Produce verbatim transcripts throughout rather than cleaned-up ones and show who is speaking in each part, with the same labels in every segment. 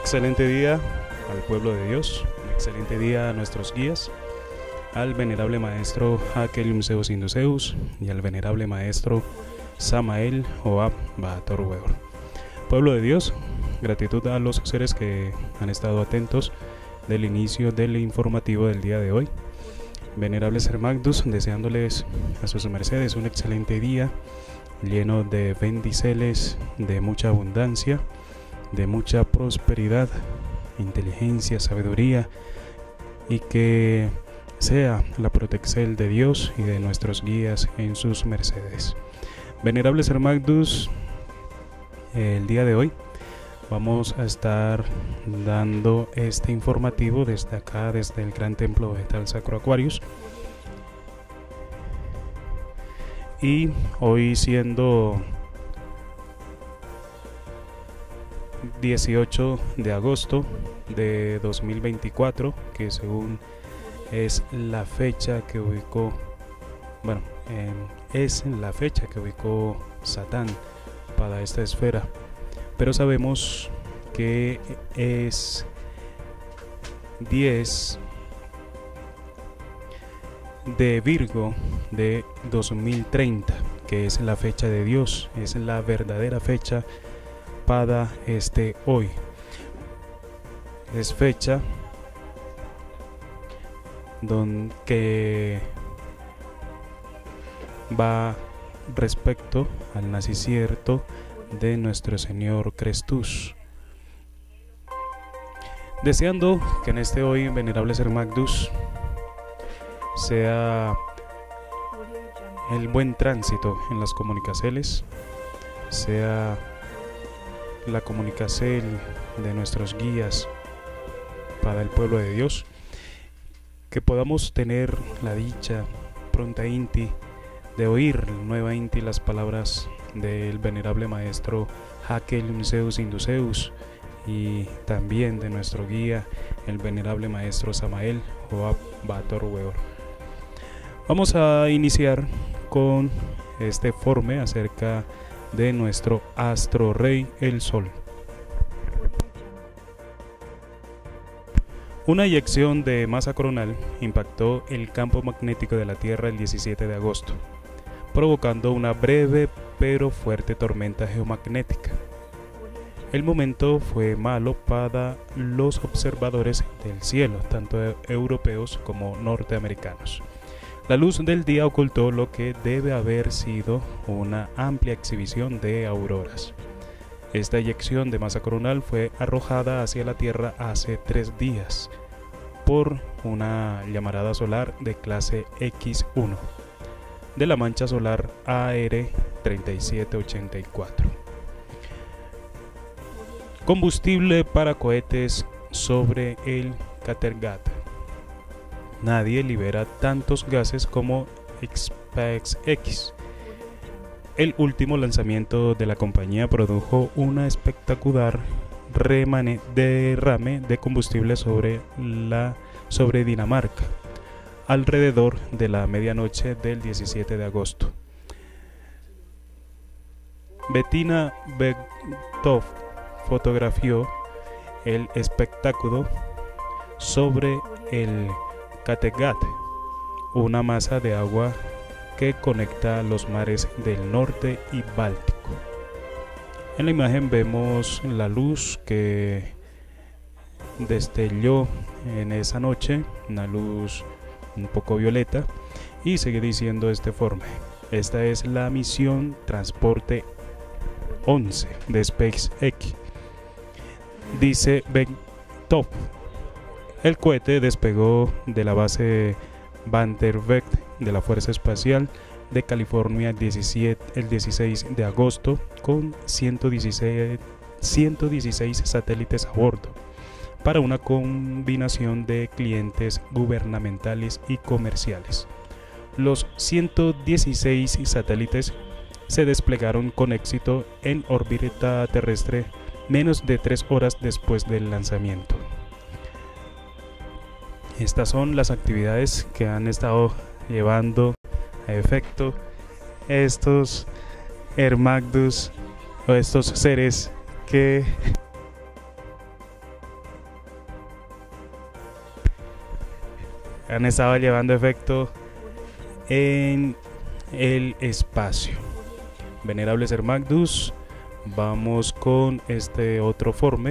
Speaker 1: excelente día al pueblo de Dios, un excelente día a nuestros guías, al venerable maestro Hakelium Zeus Induceus y al venerable maestro Samael Joab Bahator Weor. Pueblo de Dios, gratitud a los seres que han estado atentos del inicio del informativo del día de hoy. Venerables Hermagdus, deseándoles a sus mercedes un excelente día lleno de bendiceles, de mucha abundancia, de mucha prosperidad, inteligencia, sabiduría, y que sea la protección de Dios y de nuestros guías en sus mercedes. Venerables Hermagdus, el día de hoy vamos a estar dando este informativo desde acá, desde el Gran Templo Vegetal Sacro Aquarius. Y hoy, siendo dieciocho de agosto de dos mil veinticuatro, que según es la fecha que ubicó, bueno, eh, es la fecha que ubicó Satán para esta esfera, pero sabemos que es diez de Virgo de dos mil treinta, que es la fecha de Dios, es la verdadera fecha para este hoy. Es fecha donde que va respecto al nacimiento de nuestro Señor Crestus. Deseando que en este hoy, venerables Hermagdus, sea el buen tránsito en las comunicaciones, sea la comunicación de nuestros guías para el pueblo de Dios, que podamos tener la dicha pronta inti de oír nuevamente las palabras del venerable maestro Hakelium Zeus Induceus y también de nuestro guía, el venerable maestro Samael Joab Bahator Weor. Vamos a iniciar con este informe acerca de nuestro astro rey, el Sol. Una eyección de masa coronal impactó el campo magnético de la Tierra el diecisiete de agosto, provocando una breve pero fuerte tormenta geomagnética. El momento fue malo para los observadores del cielo, tanto europeos como norteamericanos. La luz del día ocultó lo que debe haber sido una amplia exhibición de auroras. Esta eyección de masa coronal fue arrojada hacia la Tierra hace tres días por una llamarada solar de clase equis uno de la mancha solar A R treinta y siete ochenta y cuatro. Combustible para cohetes sobre el Kattegat. Nadie libera tantos gases como SpaceX. El último lanzamiento de la compañía produjo una espectacular remane, derrame de combustible sobre, la, sobre Dinamarca alrededor de la medianoche del diecisiete de agosto. Bettina Bergtoft fotografió el espectáculo sobre el Kattegat, una masa de agua que conecta los mares del norte y Báltico. En la imagen vemos la luz que destelló en esa noche, una luz un poco violeta, y sigue diciendo este informe: esta es la misión Transporte once de SpaceX, dice Bergtoft. El cohete despegó de la base Vandenberg de la Fuerza Espacial de California el dieciséis de agosto con ciento dieciséis satélites a bordo para una combinación de clientes gubernamentales y comerciales. Los ciento dieciséis satélites se desplegaron con éxito en órbita terrestre menos de tres horas después del lanzamiento. Estas son las actividades que han estado llevando a efecto estos Hermagdus, o estos seres que han estado llevando efecto en el espacio. Venerable Ser Magnus, vamos con este otro forme.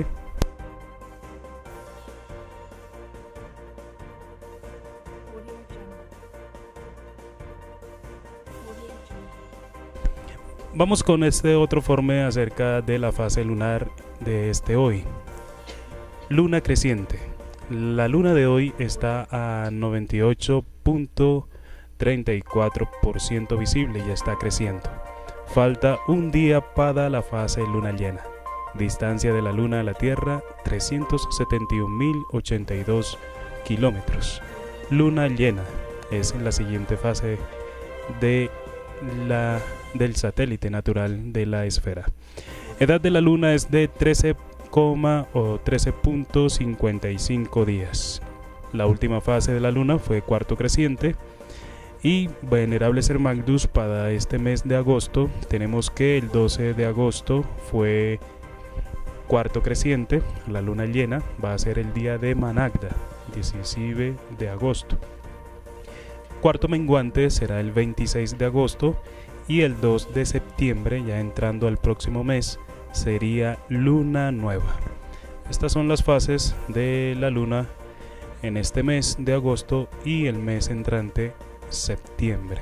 Speaker 1: Vamos con este otro forme acerca de la fase lunar de este hoy. Luna creciente. La luna de hoy está a noventa y ocho punto treinta y cuatro por ciento visible y ya está creciendo. Falta un día para la fase luna llena. Distancia de la luna a la Tierra trescientos setenta y un mil ochenta y dos kilómetros. Luna llena es la siguiente fase de la, del satélite natural de la esfera. Edad de la luna es de trece o trece punto cincuenta y cinco días. La última fase de la luna fue cuarto creciente. Y venerable Ser Magnus, para este mes de agosto tenemos que el doce de agosto fue cuarto creciente. La luna llena va a ser el día de Managda, diecinueve de agosto. Cuarto menguante será el veintiséis de agosto y el dos de septiembre, ya entrando al próximo mes, sería luna nueva. Estas son las fases de la luna en este mes de agosto y el mes entrante, septiembre.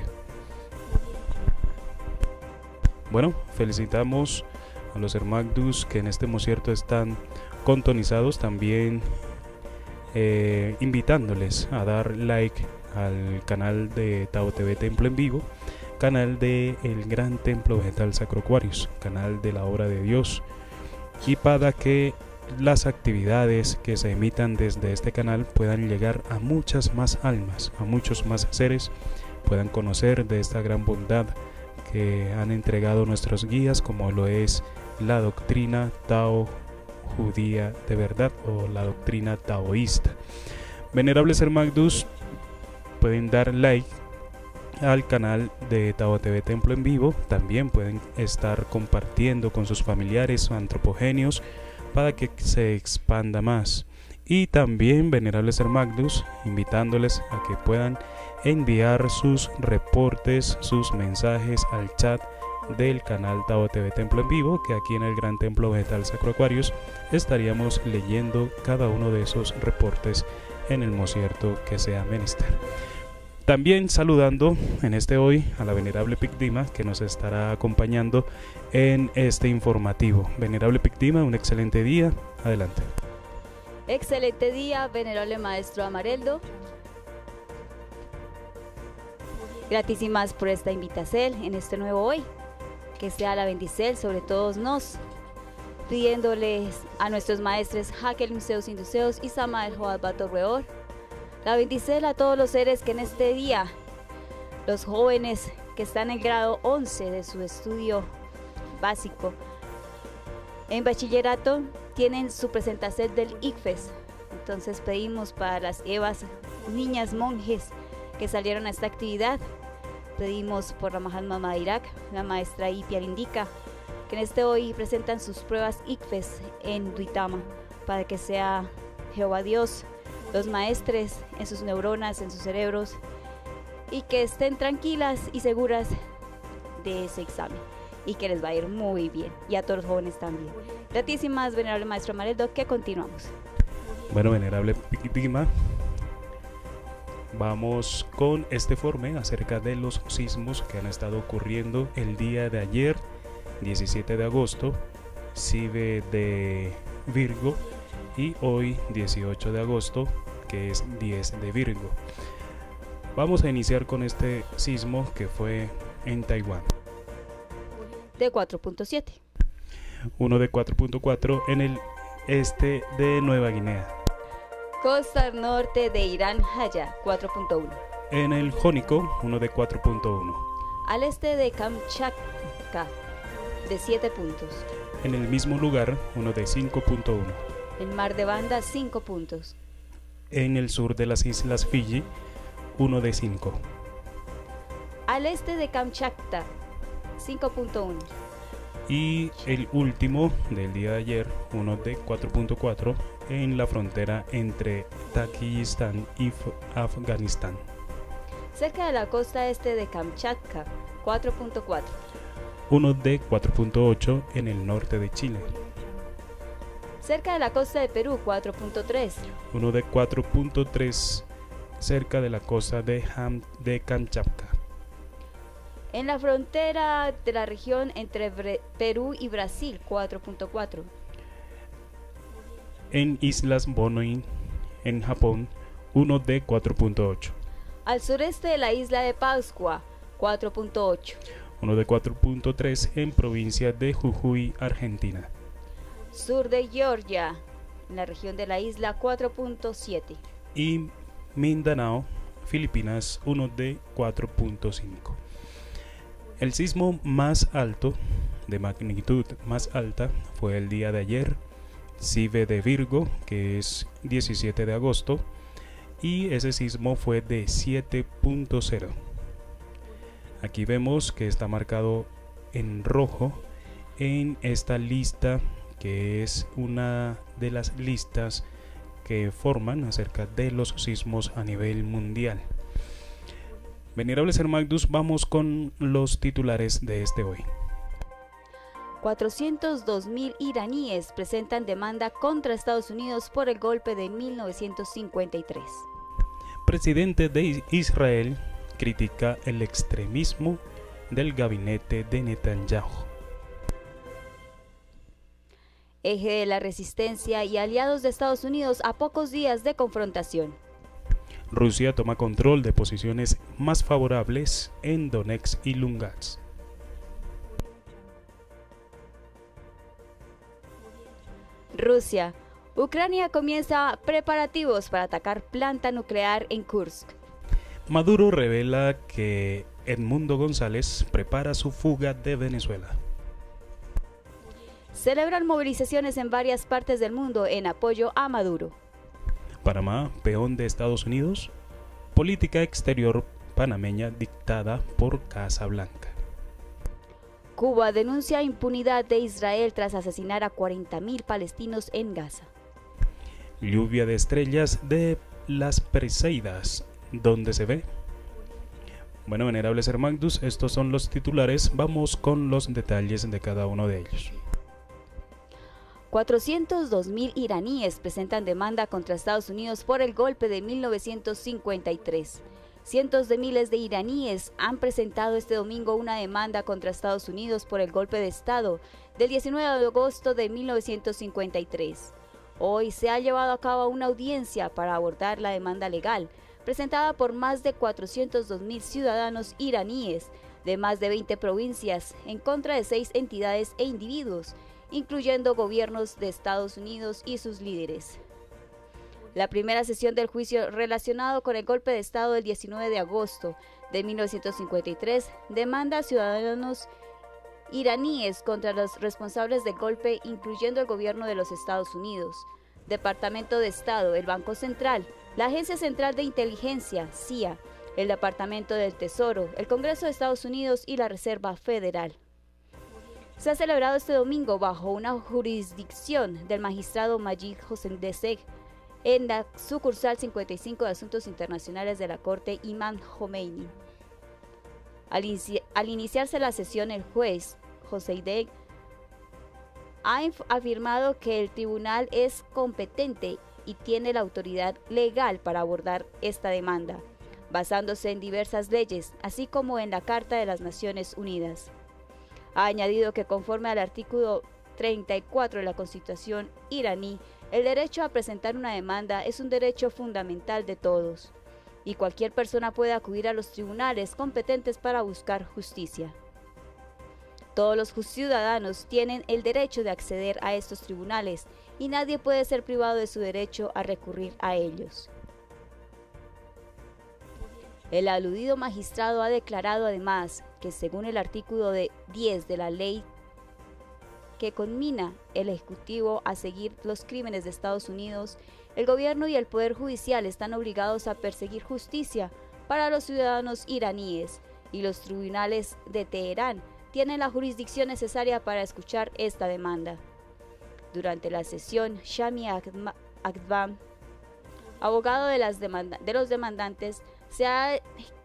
Speaker 1: Bueno, felicitamos a los Ser Magnus que en este concierto están contonizados, también eh, invitándoles a dar like al canal de Tao T V Templo en Vivo, canal de el Gran Templo Vegetal Sacro Aquarius, canal de la Obra de Dios, y para que las actividades que se emitan desde este canal puedan llegar a muchas más almas, a muchos más seres, puedan conocer de esta gran bondad que han entregado nuestros guías, como lo es la doctrina Tao judía de verdad o la doctrina taoísta. Venerable Ser Magnus, pueden dar like al canal de Tao T V Templo en Vivo, también pueden estar compartiendo con sus familiares antropogenios para que se expanda más. Y también venerable Ser Magnus, invitándoles a que puedan enviar sus reportes, sus mensajes al chat del canal Tao T V Templo en Vivo, que aquí en el Gran Templo Vegetal Sacro Aquarius estaríamos leyendo cada uno de esos reportes en el concierto que sea menester. También saludando en este hoy a la venerable Picdima, que nos estará acompañando en este informativo. Venerable Picdima, un excelente día. Adelante.
Speaker 2: Excelente día, venerable maestro Amareldo. Gratísimas por esta invitación en este nuevo hoy. Que sea la bendición sobre todos nos. Pidiéndoles a nuestros maestres Hakel Museos Induceos y Samael Joad Batorreor. La bendición a todos los seres que en este día, los jóvenes que están en el grado once de su estudio básico en bachillerato, tienen su presentación del I C F E S. Entonces pedimos para las Evas, niñas monjes que salieron a esta actividad, pedimos por la Mahatma Madhirak, la maestra Ipia Indica, que en este hoy presentan sus pruebas I C F E S en Duitama, para que sea Jehová Dios los maestres en sus neuronas, en sus cerebros, y que estén tranquilas y seguras de ese examen y que les va a ir muy bien, y a todos los jóvenes también. Gratísimas, venerable maestro Amareldo, que continuamos.
Speaker 1: Bueno, venerable Picdima, vamos con este informe acerca de los sismos que han estado ocurriendo el día de ayer, diecisiete de agosto, Cive de Virgo, y hoy dieciocho de agosto, que es diez de Virgo. Vamos a iniciar con este sismo que fue en Taiwán.
Speaker 2: De cuatro punto siete.
Speaker 1: Uno de cuatro punto cuatro en el este de Nueva Guinea.
Speaker 2: Costa norte de Irán, Haya, cuatro punto uno.
Speaker 1: En el Jónico, uno de cuatro punto uno.
Speaker 2: Al este de Kamchatka, de siete puntos.
Speaker 1: En el mismo lugar, uno de cinco punto uno.
Speaker 2: El mar de Banda, cinco puntos.
Speaker 1: En el sur de las islas Fiji, uno de cinco.
Speaker 2: Al este de Kamchatka, cinco punto uno.
Speaker 1: Y el último del día de ayer, uno de cuatro punto cuatro en la frontera entre Tayikistán y Afganistán.
Speaker 2: Cerca de la costa este de Kamchatka, cuatro punto cuatro.
Speaker 1: Uno de cuatro punto ocho en el norte de Chile.
Speaker 2: Cerca de la costa de Perú, cuatro punto tres.
Speaker 1: Uno de cuatro punto tres cerca de la costa de, Ham, de Kamchatka.
Speaker 2: En la frontera de la región entre Bre Perú y Brasil, cuatro punto cuatro.
Speaker 1: En Islas Bonoin, en Japón, uno de cuatro punto ocho.
Speaker 2: Al sureste de la isla de Pascua, cuatro punto ocho.
Speaker 1: Uno de cuatro punto tres en provincia de Jujuy, Argentina.
Speaker 2: Sur de Georgia, en la región de la isla, cuatro punto siete.
Speaker 1: Y Mindanao, Filipinas, uno de cuatro punto cinco. El sismo más alto, de magnitud más alta, fue el día de ayer, Cive de Virgo, que es diecisiete de agosto, y ese sismo fue de siete punto cero. Aquí vemos que está marcado en rojo en esta lista, que es una de las listas que forman acerca de los sismos a nivel mundial. Venerables hermanos, vamos con los titulares de este hoy.
Speaker 2: cuatrocientos dos mil iraníes presentan demanda contra Estados Unidos por el golpe de mil novecientos cincuenta y tres.
Speaker 1: Presidente de Israel critica el extremismo del gabinete de Netanyahu.
Speaker 2: Eje de la resistencia y aliados de Estados Unidos a pocos días de confrontación.
Speaker 1: Rusia toma control de posiciones más favorables en Donetsk y Lugansk.
Speaker 2: Rusia. Ucrania comienza preparativos para atacar planta nuclear en Kursk.
Speaker 1: Maduro revela que Edmundo González prepara su fuga de Venezuela.
Speaker 2: Celebran movilizaciones en varias partes del mundo en apoyo a Maduro.
Speaker 1: Panamá, peón de Estados Unidos. Política exterior panameña dictada por Casa Blanca.
Speaker 2: Cuba denuncia impunidad de Israel tras asesinar a cuarenta mil palestinos en Gaza.
Speaker 1: Lluvia de estrellas de las Perseidas, ¿dónde se ve? Bueno, venerables hermanos, estos son los titulares. Vamos con los detalles de cada uno de ellos.
Speaker 2: cuatrocientos dos mil iraníes presentan demanda contra Estados Unidos por el golpe de mil novecientos cincuenta y tres. Cientos de miles de iraníes han presentado este domingo una demanda contra Estados Unidos por el golpe de Estado del diecinueve de agosto de mil novecientos cincuenta y tres. Hoy se ha llevado a cabo una audiencia para abordar la demanda legal, presentada por más de cuatrocientos dos mil ciudadanos iraníes de más de veinte provincias en contra de seis entidades e individuos, incluyendo gobiernos de Estados Unidos y sus líderes. La primera sesión del juicio relacionado con el golpe de Estado del diecinueve de agosto de mil novecientos cincuenta y tres demanda a ciudadanos iraníes contra los responsables del golpe, incluyendo el gobierno de los Estados Unidos, Departamento de Estado, el Banco Central, la Agencia Central de Inteligencia, C I A, el Departamento del Tesoro, el Congreso de Estados Unidos y la Reserva Federal. Se ha celebrado este domingo bajo una jurisdicción del magistrado Majid Hossein en la sucursal cincuenta y cinco de Asuntos Internacionales de la Corte Imam Khomeini. Al, inici al iniciarse la sesión, el juez Hossein ha afirmado que el tribunal es competente y tiene la autoridad legal para abordar esta demanda, basándose en diversas leyes, así como en la Carta de las Naciones Unidas. Ha añadido que conforme al artículo treinta y cuatro de la Constitución iraní, el derecho a presentar una demanda es un derecho fundamental de todos, y cualquier persona puede acudir a los tribunales competentes para buscar justicia. Todos los ciudadanos tienen el derecho de acceder a estos tribunales y nadie puede ser privado de su derecho a recurrir a ellos. El aludido magistrado ha declarado además que según el artículo diez de la ley que conmina el Ejecutivo a seguir los crímenes de Estados Unidos, el gobierno y el Poder Judicial están obligados a perseguir justicia para los ciudadanos iraníes y los tribunales de Teherán tienen la jurisdicción necesaria para escuchar esta demanda. Durante la sesión, Shami Akdam, abogado de, las demanda de los demandantes, se ha,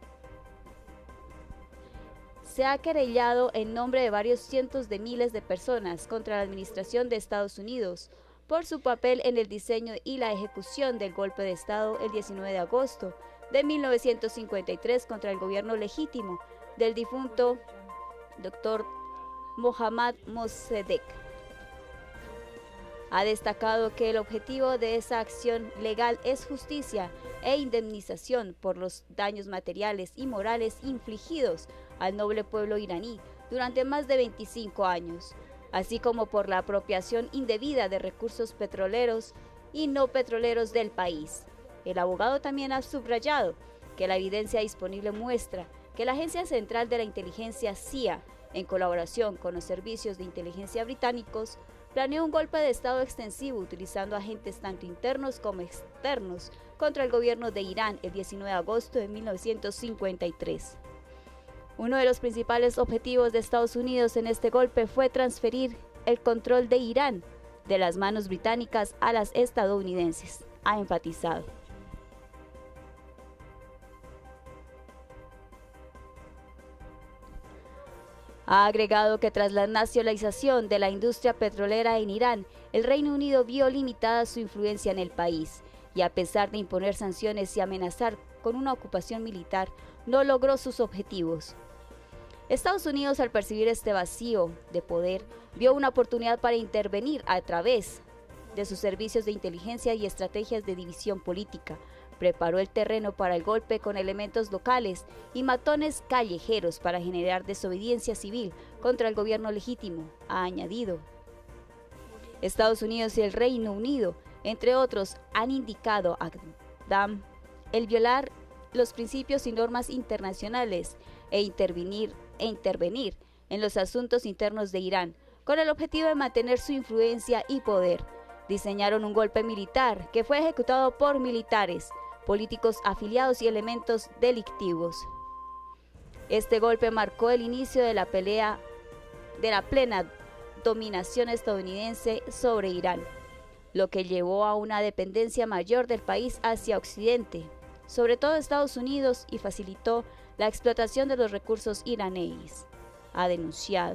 Speaker 2: se ha querellado en nombre de varios cientos de miles de personas contra la administración de Estados Unidos por su papel en el diseño y la ejecución del golpe de Estado el diecinueve de agosto de mil novecientos cincuenta y tres contra el gobierno legítimo del difunto doctor Mohammad Mossadegh. Ha destacado que el objetivo de esa acción legal es justicia e indemnización por los daños materiales y morales infligidos al noble pueblo iraní durante más de veinticinco años, así como por la apropiación indebida de recursos petroleros y no petroleros del país. El abogado también ha subrayado que la evidencia disponible muestra que la Agencia Central de la Inteligencia C I A, en colaboración con los servicios de inteligencia británicos, planeó un golpe de Estado extensivo utilizando agentes tanto internos como externos contra el gobierno de Irán el diecinueve de agosto de mil novecientos cincuenta y tres. Uno de los principales objetivos de Estados Unidos en este golpe fue transferir el control de Irán de las manos británicas a las estadounidenses, ha enfatizado. Ha agregado que tras la nacionalización de la industria petrolera en Irán, el Reino Unido vio limitada su influencia en el país y a pesar de imponer sanciones y amenazar con una ocupación militar, no logró sus objetivos. Estados Unidos, al percibir este vacío de poder, vio una oportunidad para intervenir a través de sus servicios de inteligencia y estrategias de división política. Preparó el terreno para el golpe con elementos locales y matones callejeros para generar desobediencia civil contra el gobierno legítimo, ha añadido. Estados Unidos y el Reino Unido, entre otros, han indicado a Akdam el violar los principios y normas internacionales e intervenir, e intervenir en los asuntos internos de Irán, con el objetivo de mantener su influencia y poder. Diseñaron un golpe militar que fue ejecutado por militares, políticos afiliados y elementos delictivos. Este golpe marcó el inicio de la pelea de la plena dominación estadounidense sobre Irán, lo que llevó a una dependencia mayor del país hacia Occidente, sobre todo Estados Unidos, y facilitó la explotación de los recursos iraníes, ha denunciado.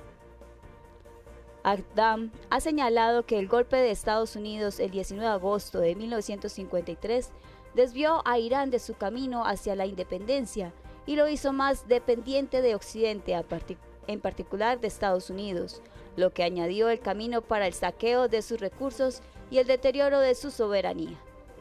Speaker 2: Akdam ha señalado que el golpe de Estados Unidos el diecinueve de agosto de mil novecientos cincuenta y tres desvió a Irán de su camino hacia la independencia y lo hizo más dependiente de Occidente, en particular de Estados Unidos, lo que añadió el camino para el saqueo de sus recursos y el deterioro de su soberanía.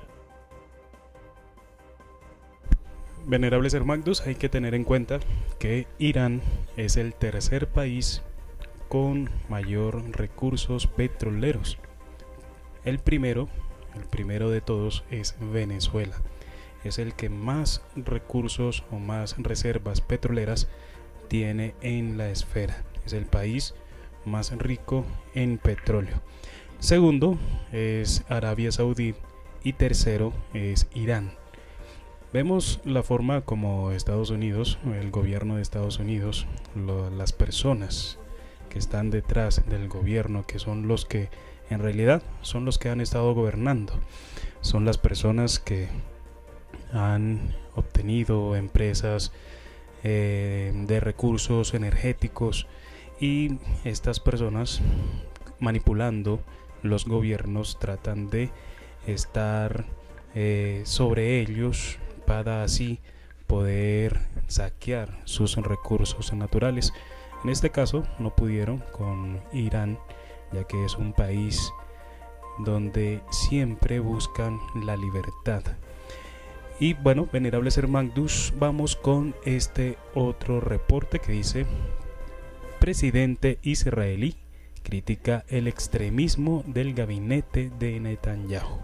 Speaker 1: Venerables hermanos, hay que tener en cuenta que Irán es el tercer país con mayor recursos petroleros. El primero, el primero de todos es Venezuela. Es el que más recursos o más reservas petroleras tiene en la esfera. Es el país más rico en petróleo. Segundo es Arabia Saudí y tercero es Irán. Vemos la forma como Estados Unidos, el gobierno de Estados Unidos, lo, las personas que están detrás del gobierno, que son los que en realidad son los que han estado gobernando, son las personas que han obtenido empresas eh, de recursos energéticos, y estas personas, manipulando los gobiernos, tratan de estar eh, sobre ellos para así poder saquear sus recursos naturales. En este caso no pudieron con Irán, ya que es un país donde siempre buscan la libertad. Y bueno, venerables hermanos, vamos con este otro reporte que dice: presidente israelí critica el extremismo del gabinete de Netanyahu.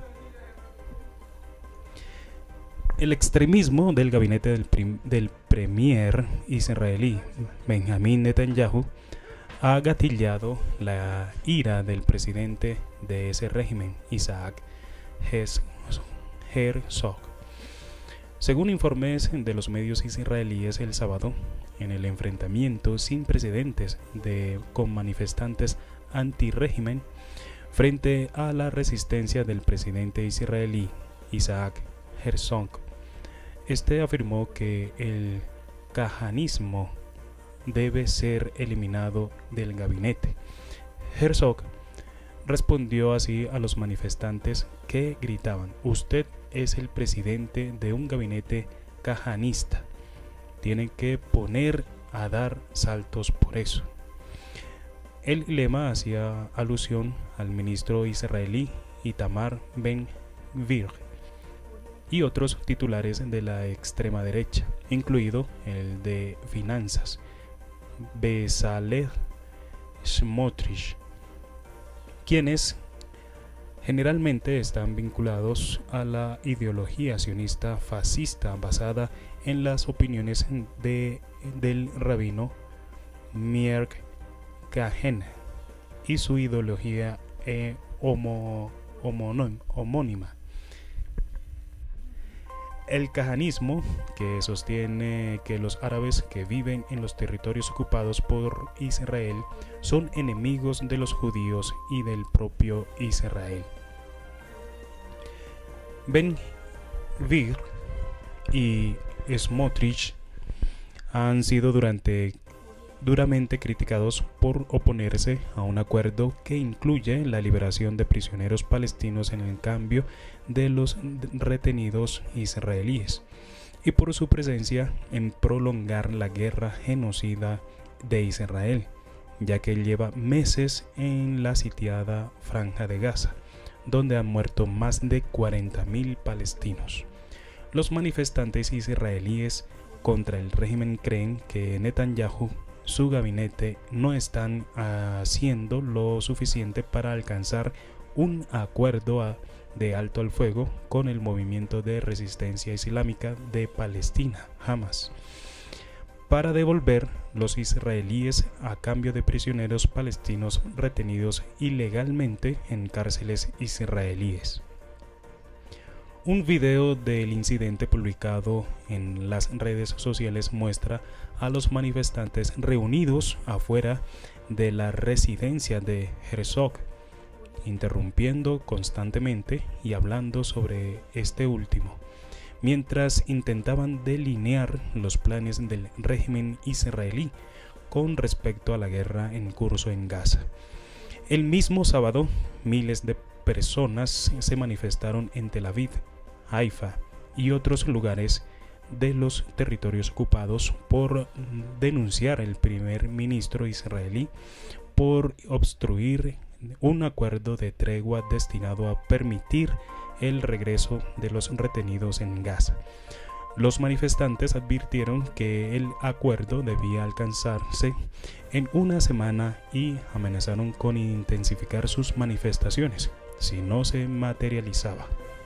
Speaker 1: El extremismo del gabinete del, prim, del premier israelí Benjamín Netanyahu ha gatillado la ira del presidente de ese régimen, Isaac Herzog. Según informes de los medios israelíes el sábado, en el enfrentamiento sin precedentes de, con manifestantes anti-régimen frente a la resistencia del presidente israelí Isaac Herzog, este afirmó que el kahanismo debe ser eliminado del gabinete. Herzog respondió así a los manifestantes que gritaban: "Usted es el presidente de un gabinete kahanista. Tienen que poner a dar saltos por eso". El lema hacía alusión al ministro israelí Itamar Ben-Gvir y otros titulares de la extrema derecha, incluido el de Finanzas, Bezalel Smotrich, quienes generalmente están vinculados a la ideología sionista fascista basada en las opiniones de, del rabino Meir Kahane y su ideología eh, homo, homo, homónima. El kahanismo, que sostiene que los árabes que viven en los territorios ocupados por Israel son enemigos de los judíos y del propio Israel. Ben-Gvir y Smotrich han sido durante duramente criticados por oponerse a un acuerdo que incluye la liberación de prisioneros palestinos en el cambio de los retenidos israelíes y por su presencia en prolongar la guerra genocida de Israel, ya que lleva meses en la sitiada Franja de Gaza, donde han muerto más de cuarenta mil palestinos. Los manifestantes israelíes contra el régimen creen que Netanyahu, su gabinete, no están haciendo lo suficiente para alcanzar un acuerdo a, de alto al fuego con el movimiento de resistencia islámica de Palestina, Hamas, para devolver los israelíes a cambio de prisioneros palestinos retenidos ilegalmente en cárceles israelíes. Un video del incidente publicado en las redes sociales muestra a los manifestantes reunidos afuera de la residencia de Herzog, interrumpiendo constantemente y hablando sobre este último, mientras intentaban delinear los planes del régimen israelí con respecto a la guerra en curso en Gaza. El mismo sábado, miles de personas se manifestaron en Tel Aviv, Haifa y otros lugares de los territorios ocupados por denunciar al primer ministro israelí por obstruir un acuerdo de tregua destinado a permitir el regreso de los retenidos en Gaza. Los manifestantes advirtieron que el acuerdo debía alcanzarse en una semana y amenazaron con intensificar sus manifestaciones si no se materializaba.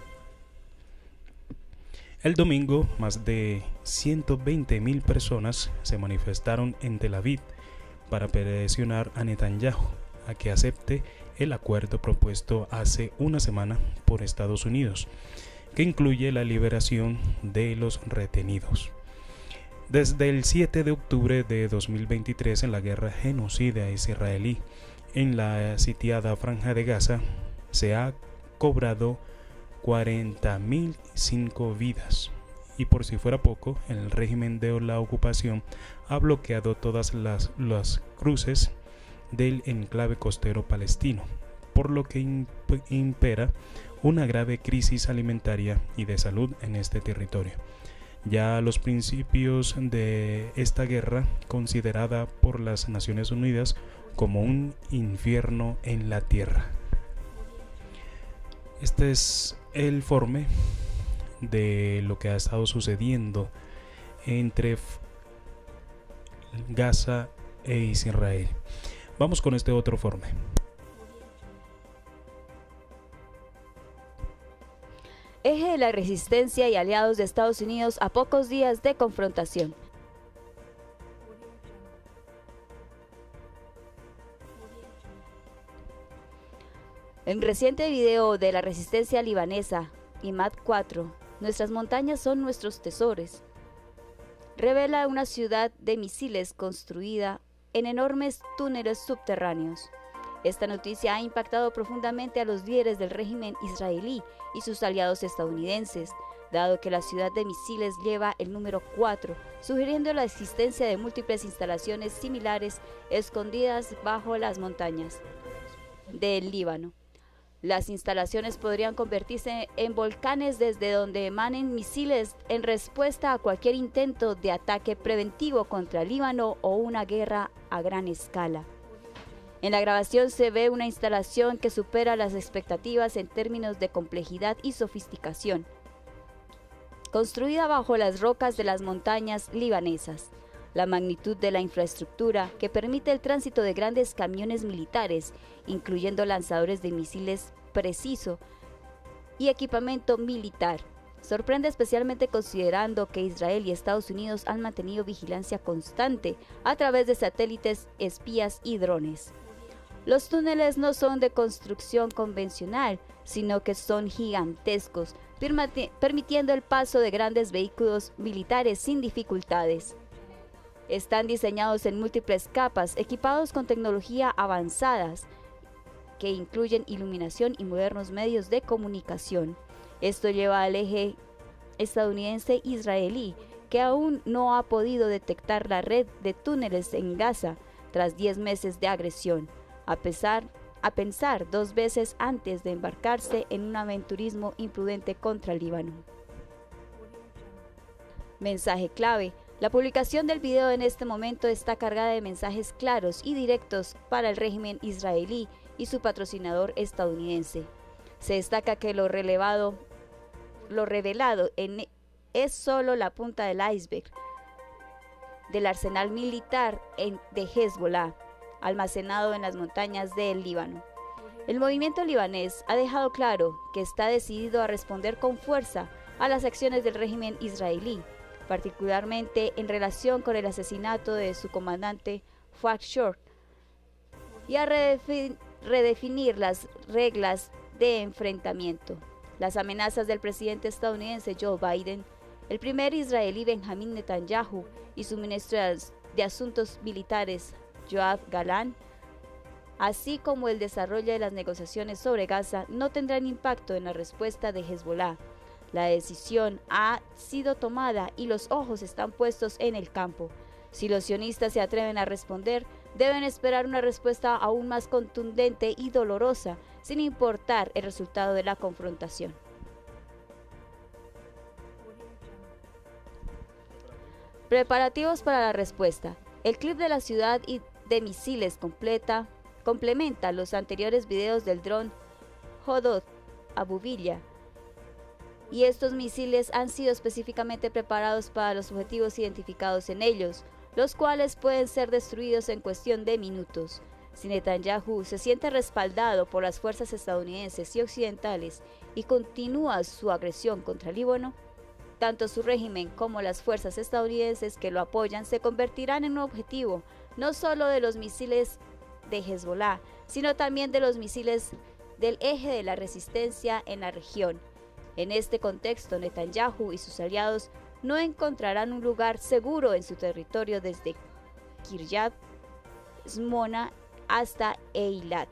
Speaker 1: El domingo, más de ciento veinte mil personas se manifestaron en Tel Aviv para presionar a Netanyahu a que acepte el acuerdo propuesto hace una semana por Estados Unidos, que incluye la liberación de los retenidos. Desde el siete de octubre de dos mil veintitrés, en la guerra genocida israelí en la sitiada Franja de Gaza, se ha cobrado cuarenta mil cinco vidas, y por si fuera poco, el régimen de la ocupación ha bloqueado todas las, las cruces del enclave costero palestino, por lo que impera una grave crisis alimentaria y de salud en este territorio. Ya a los principios de esta guerra, considerada por las Naciones Unidas como un infierno en la tierra. Este es el informe de lo que ha estado sucediendo entre Gaza e Israel. Vamos con este otro informe.
Speaker 2: Eje de la resistencia y aliados de Estados Unidos a pocos días de confrontación. El reciente video de la resistencia libanesa, Imad cuatro, Nuestras montañas son nuestros tesoros. Revela una ciudad de misiles construida en enormes túneles subterráneos. Esta noticia ha impactado profundamente a los líderes del régimen israelí y sus aliados estadounidenses, dado que la ciudad de misiles lleva el número cuatro, sugiriendo la existencia de múltiples instalaciones similares escondidas bajo las montañas del Líbano. Las instalaciones podrían convertirse en volcanes desde donde emanen misiles en respuesta a cualquier intento de ataque preventivo contra el Líbano o una guerra a gran escala. En la grabación se ve una instalación que supera las expectativas en términos de complejidad y sofisticación, construida bajo las rocas de las montañas libanesas. La magnitud de la infraestructura que permite el tránsito de grandes camiones militares, incluyendo lanzadores de misiles preciso y equipamiento militar, sorprende especialmente considerando que Israel y Estados Unidos han mantenido vigilancia constante a través de satélites, espías y drones. Los túneles no son de construcción convencional, sino que son gigantescos, permitiendo el paso de grandes vehículos militares sin dificultades. Están diseñados en múltiples capas, equipados con tecnología avanzadas, que incluyen iluminación y modernos medios de comunicación. Esto lleva al eje estadounidense-israelí, que aún no ha podido detectar la red de túneles en Gaza tras diez meses de agresión, a pesar a pensar dos veces antes de embarcarse en un aventurismo imprudente contra el Líbano. Mensaje clave. La publicación del video en este momento está cargada de mensajes claros y directos para el régimen israelí y su patrocinador estadounidense. Se destaca que lo, relevado, lo revelado en, es solo la punta del iceberg del arsenal militar en, de Hezbollah, almacenado en las montañas del Líbano. El movimiento libanés ha dejado claro que está decidido a responder con fuerza a las acciones del régimen israelí, particularmente en relación con el asesinato de su comandante Fuad Shukr, y a redefin- redefinir las reglas de enfrentamiento. Las amenazas del presidente estadounidense Joe Biden, el primer israelí Benjamin Netanyahu y su ministro de Asuntos Militares Yoav Gallant, así como el desarrollo de las negociaciones sobre Gaza, no tendrán impacto en la respuesta de Hezbollah. La decisión ha sido tomada y los ojos están puestos en el campo. Si los sionistas se atreven a responder, deben esperar una respuesta aún más contundente y dolorosa, sin importar el resultado de la confrontación. Preparativos para la respuesta. El clip de la ciudad y de misiles completa, complementa los anteriores videos del dron Hodod Abuvilla, y estos misiles han sido específicamente preparados para los objetivos identificados en ellos, los cuales pueden ser destruidos en cuestión de minutos. Si Netanyahu se siente respaldado por las fuerzas estadounidenses y occidentales y continúa su agresión contra el Líbano, tanto su régimen como las fuerzas estadounidenses que lo apoyan se convertirán en un objetivo no solo de los misiles de Hezbollah, sino también de los misiles del eje de la resistencia en la región. En este contexto, Netanyahu y sus aliados no encontrarán un lugar seguro en su territorio desde Kiryat Shmona hasta Eilat.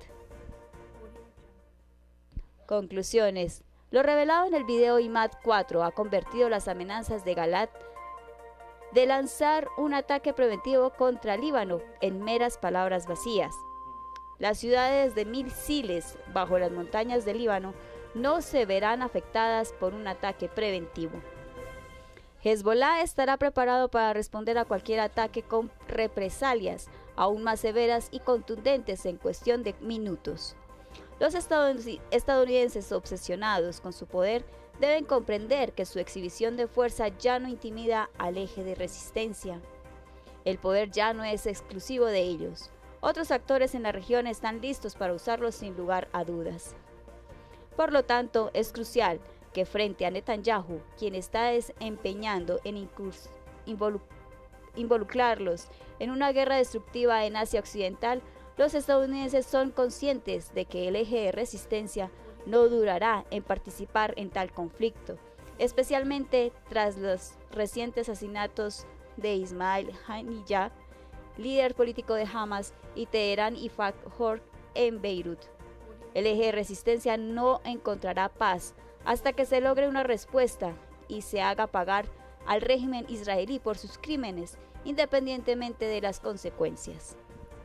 Speaker 2: Conclusiones. Lo revelado en el video I M A D cuatro ha convertido las amenazas de Galat de lanzar un ataque preventivo contra Líbano en meras palabras vacías. Las ciudades de misiles bajo las montañas del Líbano no se verán afectadas por un ataque preventivo. Hezbollah estará preparado para responder a cualquier ataque con represalias aún más severas y contundentes en cuestión de minutos. Los estadounidenses obsesionados con su poder deben comprender que su exhibición de fuerza ya no intimida al eje de resistencia. El poder ya no es exclusivo de ellos. Otros actores en la región están listos para usarlo sin lugar a dudas. Por lo tanto, es crucial que frente a Netanyahu, quien está empeñando en involu involucrarlos en una guerra destructiva en Asia Occidental, los estadounidenses son conscientes de que el eje de resistencia no durará en participar en tal conflicto. especialmente tras los recientes asesinatos de Ismail Haniyeh, líder político de Hamas, y Teherán y Fajr en Beirut. El eje de resistencia no encontrará paz hasta que se logre una respuesta y se haga pagar al régimen israelí por sus crímenes, independientemente de las consecuencias.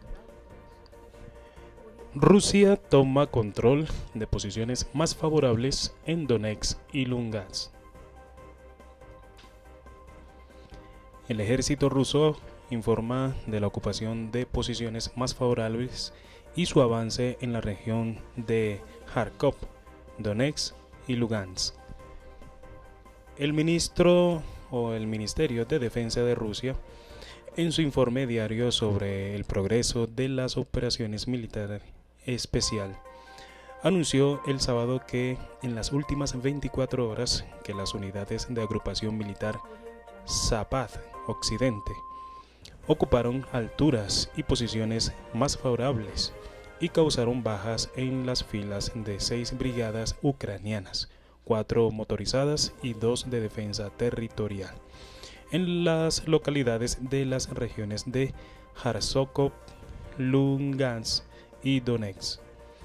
Speaker 1: Rusia toma control de posiciones más favorables en Donetsk y Lugansk. El ejército ruso informa de la ocupación de posiciones más favorables y su avance en la región de Kharkov, Donetsk y Lugansk. El ministro o el Ministerio de Defensa de Rusia, en su informe diario sobre el progreso de las operaciones militares especial, anunció el sábado que en las últimas veinticuatro horas que las unidades de agrupación militar Zapad Occidente ocuparon alturas y posiciones más favorables y causaron bajas en las filas de seis brigadas ucranianas, cuatro motorizadas y dos de defensa territorial, en las localidades de las regiones de Kharkov, Lugansk y Donetsk.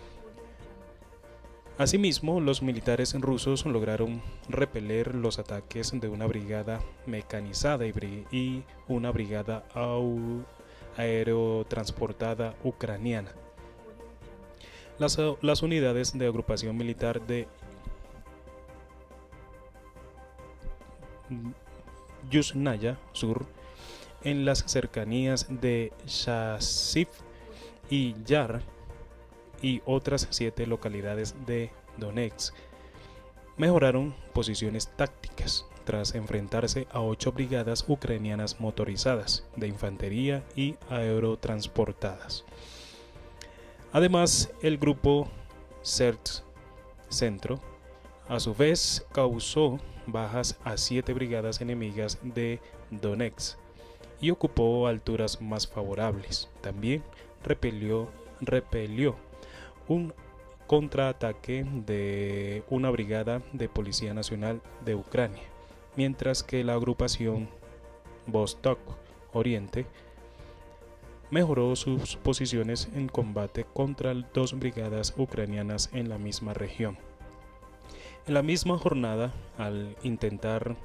Speaker 1: Asimismo, los militares rusos lograron repeler los ataques de una brigada mecanizada y una brigada aerotransportada ucraniana. Las, las unidades de agrupación militar de Yuzhnaya Sur, en las cercanías de Chasiv y Yar, y otras siete localidades de Donetsk, mejoraron posiciones tácticas tras enfrentarse a ocho brigadas ucranianas motorizadas de infantería y aerotransportadas. Además, el grupo Serts Centro, a su vez, causó bajas a siete brigadas enemigas de Donetsk y ocupó alturas más favorables. También repelió, repelió un contraataque de una brigada de Policía Nacional de Ucrania, mientras que la agrupación Vostok Oriente mejoró sus posiciones en combate contra dos brigadas ucranianas en la misma región. En la misma jornada, al intentar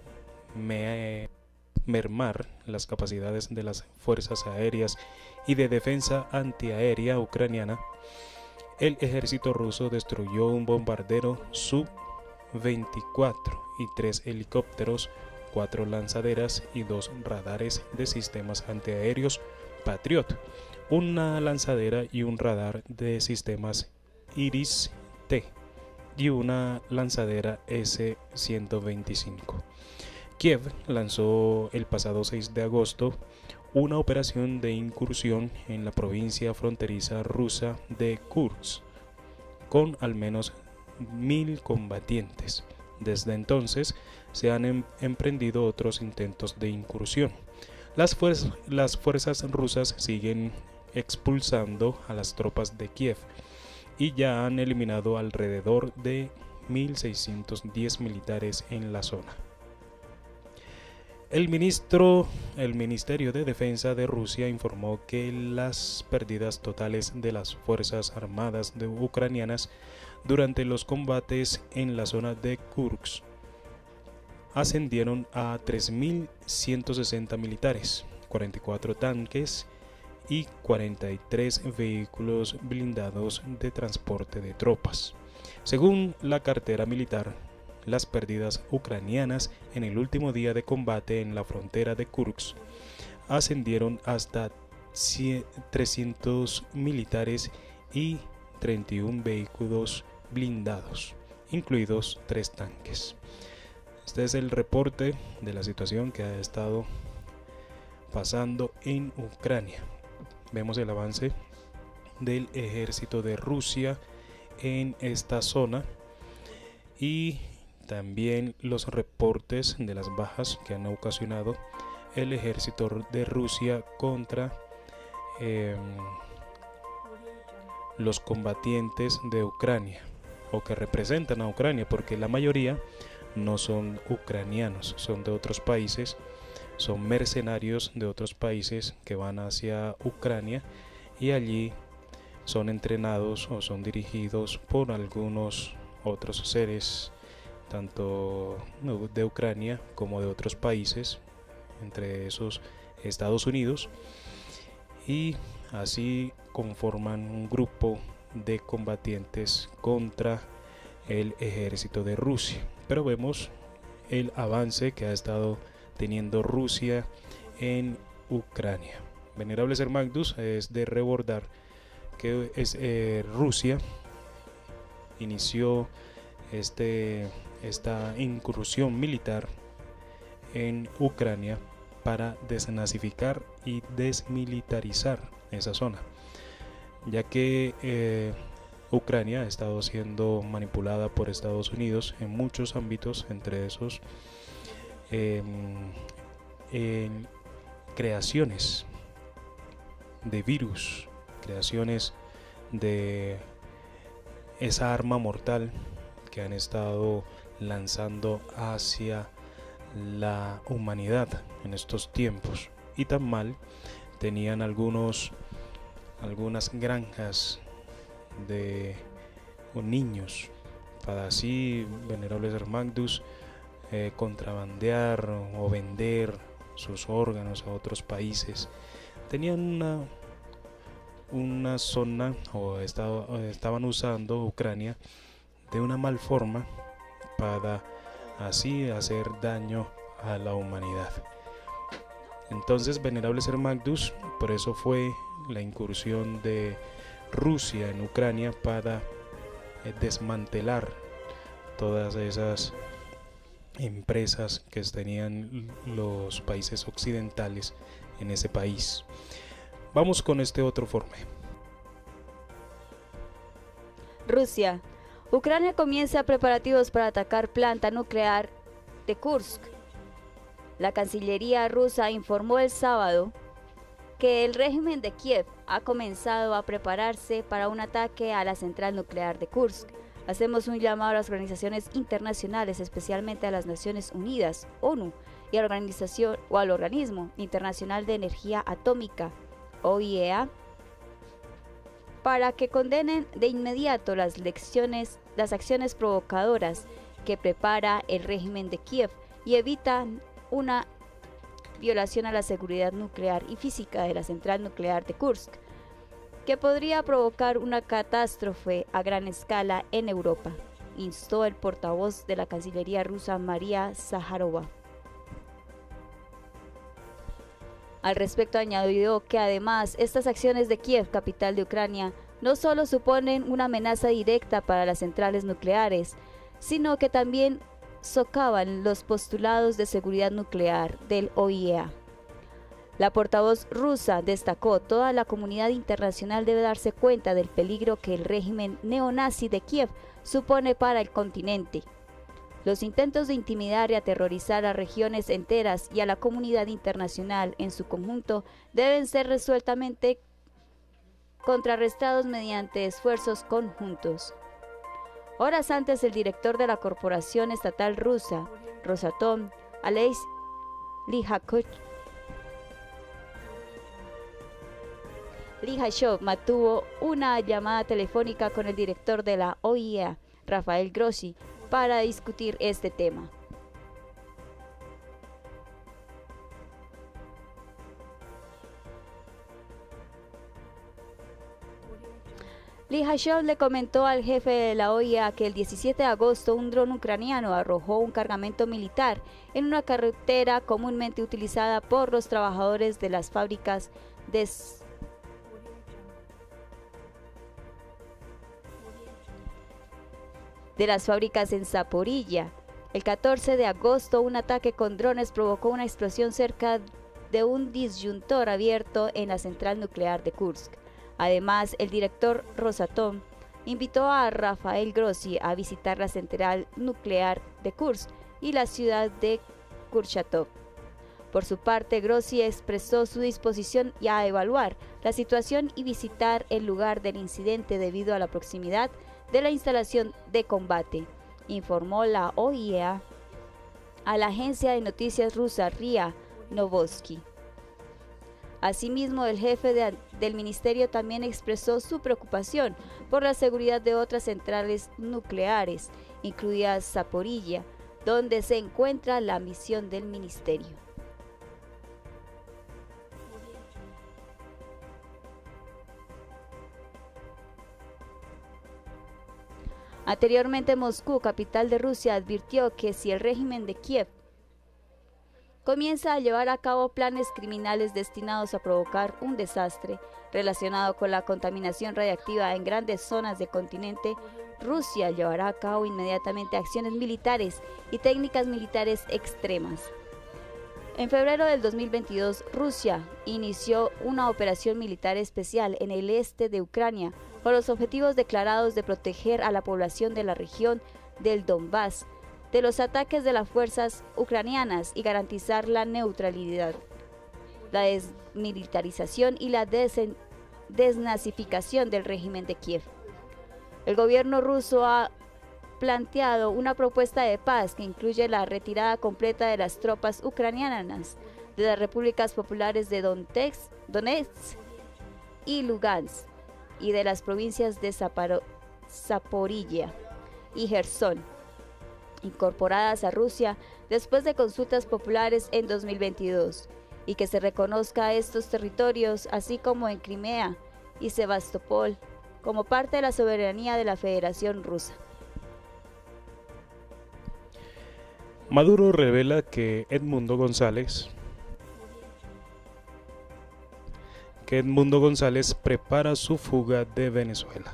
Speaker 1: me mermar las capacidades de las fuerzas aéreas y de defensa antiaérea ucraniana, el ejército ruso destruyó un bombardero Su veinticuatro y tres helicópteros, cuatro lanzaderas y dos radares de sistemas antiaéreos Patriot, una lanzadera y un radar de sistemas Iris-T y una lanzadera S ciento veinticinco. Kiev lanzó el pasado seis de agosto una operación de incursión en la provincia fronteriza rusa de Kursk, con al menos mil combatientes. Desde entonces se han em emprendido otros intentos de incursión. Las, fuer las fuerzas rusas siguen expulsando a las tropas de Kiev y ya han eliminado alrededor de mil seiscientos diez militares en la zona. El, ministro, el Ministerio de Defensa de Rusia informó que las pérdidas totales de las Fuerzas Armadas de ucranianas durante los combates en la zona de Kursk ascendieron a tres mil ciento sesenta militares, cuarenta y cuatro tanques y cuarenta y tres vehículos blindados de transporte de tropas. Según la cartera militar, las pérdidas ucranianas en el último día de combate en la frontera de Kursk ascendieron hasta trescientos militares y treinta y uno vehículos blindados, incluidos tres tanques. Este es el reporte de la situación que ha estado pasando en Ucrania. Vemos el avance del ejército de Rusia en esta zona y también los reportes de las bajas que han ocasionado el ejército de Rusia contra eh, los combatientes de Ucrania, o que representan a Ucrania, porque la mayoría no son ucranianos, son de otros países, son mercenarios de otros países que van hacia Ucrania y allí son entrenados o son dirigidos por algunos otros seres, tanto de Ucrania como de otros países, entre esos Estados Unidos, y así conforman un grupo de combatientes contra el ejército de Rusia. Pero vemos el avance que ha estado teniendo Rusia en Ucrania. Venerables Hermagnus, es de recordar que es, eh, Rusia inició este, esta incursión militar en Ucrania para desnazificar y desmilitarizar esa zona, ya que eh, Ucrania ha estado siendo manipulada por Estados Unidos en muchos ámbitos, entre esos eh, en creaciones de virus, creaciones de esa arma mortal que han estado lanzando hacia la humanidad en estos tiempos. Y tan mal tenían algunos algunas granjas de niños para así, venerables Hermagnus, eh, contrabandear o vender sus órganos a otros países. Tenían una una zona o, estaba, o estaban usando Ucrania de una mal forma para así hacer daño a la humanidad. Entonces, venerables Hermagnus, por eso fue la incursión de Rusia en Ucrania para eh, desmantelar todas esas empresas que tenían los países occidentales en ese país. Vamos con este otro informe.
Speaker 2: Rusia. Ucrania comienza preparativos para atacar planta nuclear de Kursk. La Cancillería rusa informó el sábado que el régimen de Kiev ha comenzado a prepararse para un ataque a la central nuclear de Kursk. Hacemos un llamado a las organizaciones internacionales, especialmente a las Naciones Unidas, ONU, y a la organización o al Organismo Internacional de Energía Atómica, O I E A, para que condenen de inmediato las, lecciones, las acciones provocadoras que prepara el régimen de Kiev y evitan una violación a la seguridad nuclear y física de la central nuclear de Kursk, que podría provocar una catástrofe a gran escala en Europa, instó el portavoz de la Cancillería rusa María Zaharova. Al respecto añadió que además estas acciones de Kiev, capital de Ucrania, no solo suponen una amenaza directa para las centrales nucleares, sino que también socavan los postulados de seguridad nuclear del O I E A. La portavoz rusa destacó: toda la comunidad internacional debe darse cuenta del peligro que el régimen neonazi de Kiev supone para el continente. Los intentos de intimidar y aterrorizar a regiones enteras y a la comunidad internacional en su conjunto deben ser resueltamente contrarrestados mediante esfuerzos conjuntos. Horas antes, el director de la corporación estatal rusa, Rosatom, Alexey Lihashov, mantuvo una llamada telefónica con el director de la O I E A, Rafael Grossi, para discutir este tema. Lihashov le comentó al jefe de la O I E A que el diecisiete de agosto un dron ucraniano arrojó un cargamento militar en una carretera comúnmente utilizada por los trabajadores de las fábricas de de las fábricas en Zaporilla. El catorce de agosto, un ataque con drones provocó una explosión cerca de un disyuntor abierto en la central nuclear de Kursk. Además, el director Rosatom invitó a Rafael Grossi a visitar la central nuclear de Kursk y la ciudad de Kurchatov. Por su parte, Grossi expresó su disposición a evaluar la situación y visitar el lugar del incidente debido a la proximidad de la instalación de combate, informó la O I E A a la agencia de noticias rusa R I A Novosti. Asimismo, el jefe de, del ministerio también expresó su preocupación por la seguridad de otras centrales nucleares, incluida Zaporilla, donde se encuentra la misión del ministerio. Anteriormente, Moscú, capital de Rusia, advirtió que si el régimen de Kiev comienza a llevar a cabo planes criminales destinados a provocar un desastre relacionado con la contaminación radiactiva en grandes zonas del continente, Rusia llevará a cabo inmediatamente acciones militares y técnicas militares extremas. En febrero del dos mil veintidós, Rusia inició una operación militar especial en el este de Ucrania con los objetivos declarados de proteger a la población de la región del Donbass de los ataques de las fuerzas ucranianas y garantizar la neutralidad, la desmilitarización y la desnazificación del régimen de Kiev. El gobierno ruso ha planteado una propuesta de paz que incluye la retirada completa de las tropas ucranianas de las repúblicas populares de Donetsk, Donetsk y Lugansk y de las provincias de Zaporilla y Gerson, incorporadas a Rusia después de consultas populares en dos mil veintidós, y que se reconozca a estos territorios, así como en Crimea y Sebastopol, como parte de la soberanía de la Federación Rusa.
Speaker 1: Maduro revela que Edmundo González que Edmundo González prepara su fuga de Venezuela.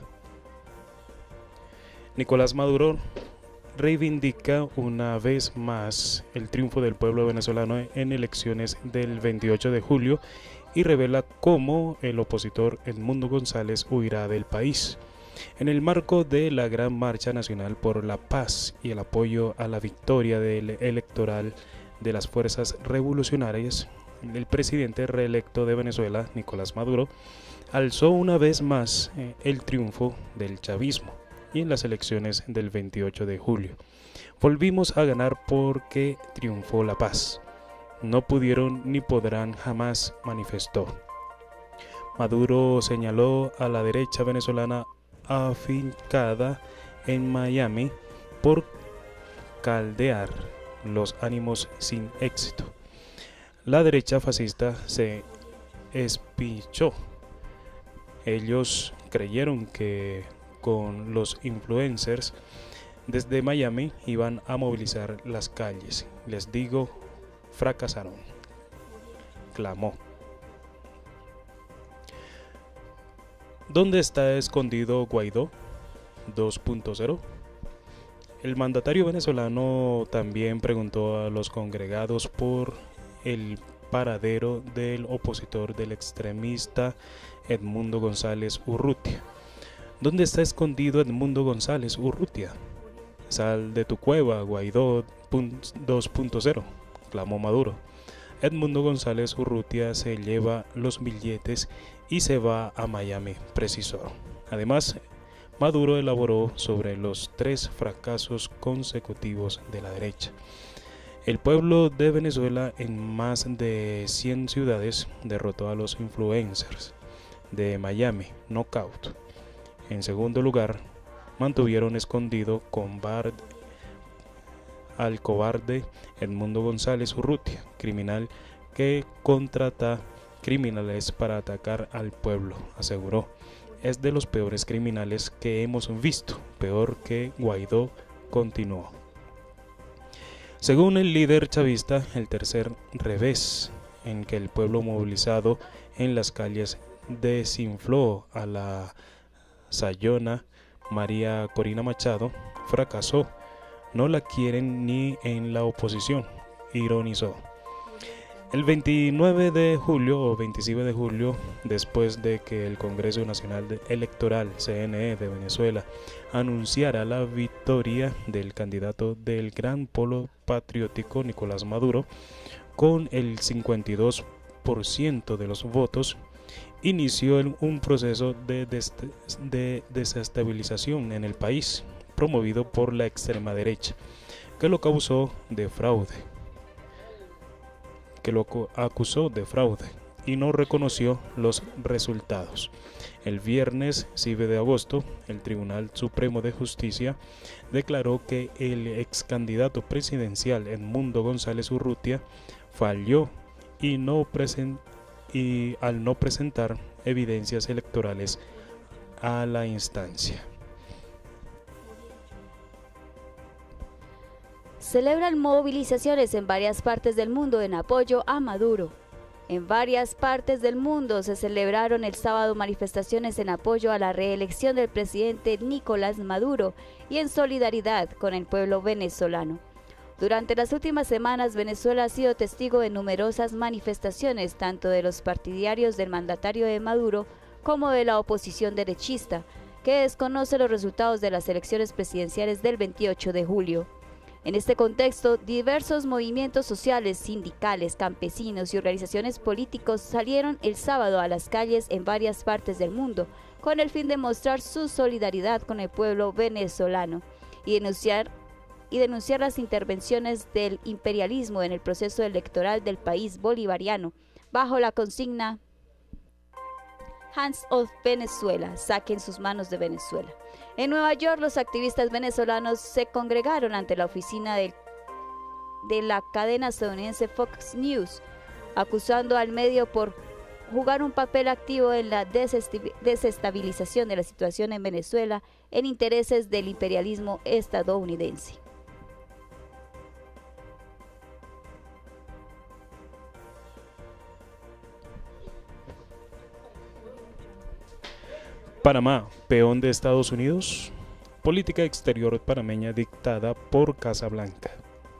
Speaker 1: Nicolás Maduro reivindica una vez más el triunfo del pueblo venezolano en elecciones del veintiocho de julio y revela cómo el opositor Edmundo González huirá del país. En el marco de la Gran Marcha Nacional por la Paz y el apoyo a la victoria del electoral de las fuerzas revolucionarias, el presidente reelecto de Venezuela, Nicolás Maduro, alzó una vez más eh, el triunfo del chavismo y en las elecciones del veintiocho de julio. Volvimos a ganar porque triunfó la paz. No pudieron ni podrán jamás, manifestó. Maduro señaló a la derecha venezolana afincada en Miami por caldear los ánimos sin éxito. La derecha fascista se espichó. Ellos creyeron que con los influencers desde Miami iban a movilizar las calles. Les digo, fracasaron, clamó. ¿Dónde está escondido Guaidó dos punto cero? El mandatario venezolano también preguntó a los congregados por el paradero del opositor del extremista Edmundo González Urrutia. ¿Dónde está escondido Edmundo González Urrutia? Sal de tu cueva, Guaidó dos punto cero, clamó Maduro. Edmundo González Urrutia se lleva los billetes y se va a Miami, precisó. Además, Maduro elaboró sobre los tres fracasos consecutivos de la derecha. El pueblo de Venezuela en más de cien ciudades derrotó a los influencers de Miami, Knockout. En segundo lugar, mantuvieron escondido con Bard al cobarde Edmundo González Urrutia, criminal que contrata criminales para atacar al pueblo, aseguró. Es de los peores criminales que hemos visto, peor que Guaidó, continuó. Según el líder chavista, el tercer revés en que el pueblo movilizado en las calles desinfló a la sayona María Corina Machado fracasó. No la quieren ni en la oposición, ironizó. El veintinueve de julio o veinticinco de julio, después de que el Congreso Nacional Electoral C N E de Venezuela anunciara la victoria del candidato del Gran Polo Patriótico Nicolás Maduro con el cincuenta y dos por ciento de los votos, inició un proceso de, des de desestabilización en el país promovido por la extrema derecha. que lo acusó de fraude, que lo acusó de fraude y no reconoció los resultados. El viernes siete de agosto, el Tribunal Supremo de Justicia declaró que el ex candidato presidencial Edmundo González Urrutia falló y, no presen- y al no presentar evidencias electorales a la instancia.
Speaker 2: Celebran movilizaciones en varias partes del mundo en apoyo a Maduro. En varias partes del mundo se celebraron el sábado manifestaciones en apoyo a la reelección del presidente Nicolás Maduro y en solidaridad con el pueblo venezolano. Durante las últimas semanas, Venezuela ha sido testigo de numerosas manifestaciones, tanto de los partidarios del mandatario de Maduro como de la oposición derechista, que desconoce los resultados de las elecciones presidenciales del veintiocho de julio. En este contexto, diversos movimientos sociales, sindicales, campesinos y organizaciones políticos salieron el sábado a las calles en varias partes del mundo, con el fin de mostrar su solidaridad con el pueblo venezolano y denunciar, y denunciar las intervenciones del imperialismo en el proceso electoral del país bolivariano, bajo la consigna Hands off Venezuela, saquen sus manos de Venezuela. En Nueva York, los activistas venezolanos se congregaron ante la oficina de, de la cadena estadounidense Fox News, acusando al medio por jugar un papel activo en la desestabilización de la situación en Venezuela en intereses del imperialismo estadounidense.
Speaker 1: Panamá, peón de Estados Unidos. Política exterior panameña dictada por Casa Blanca.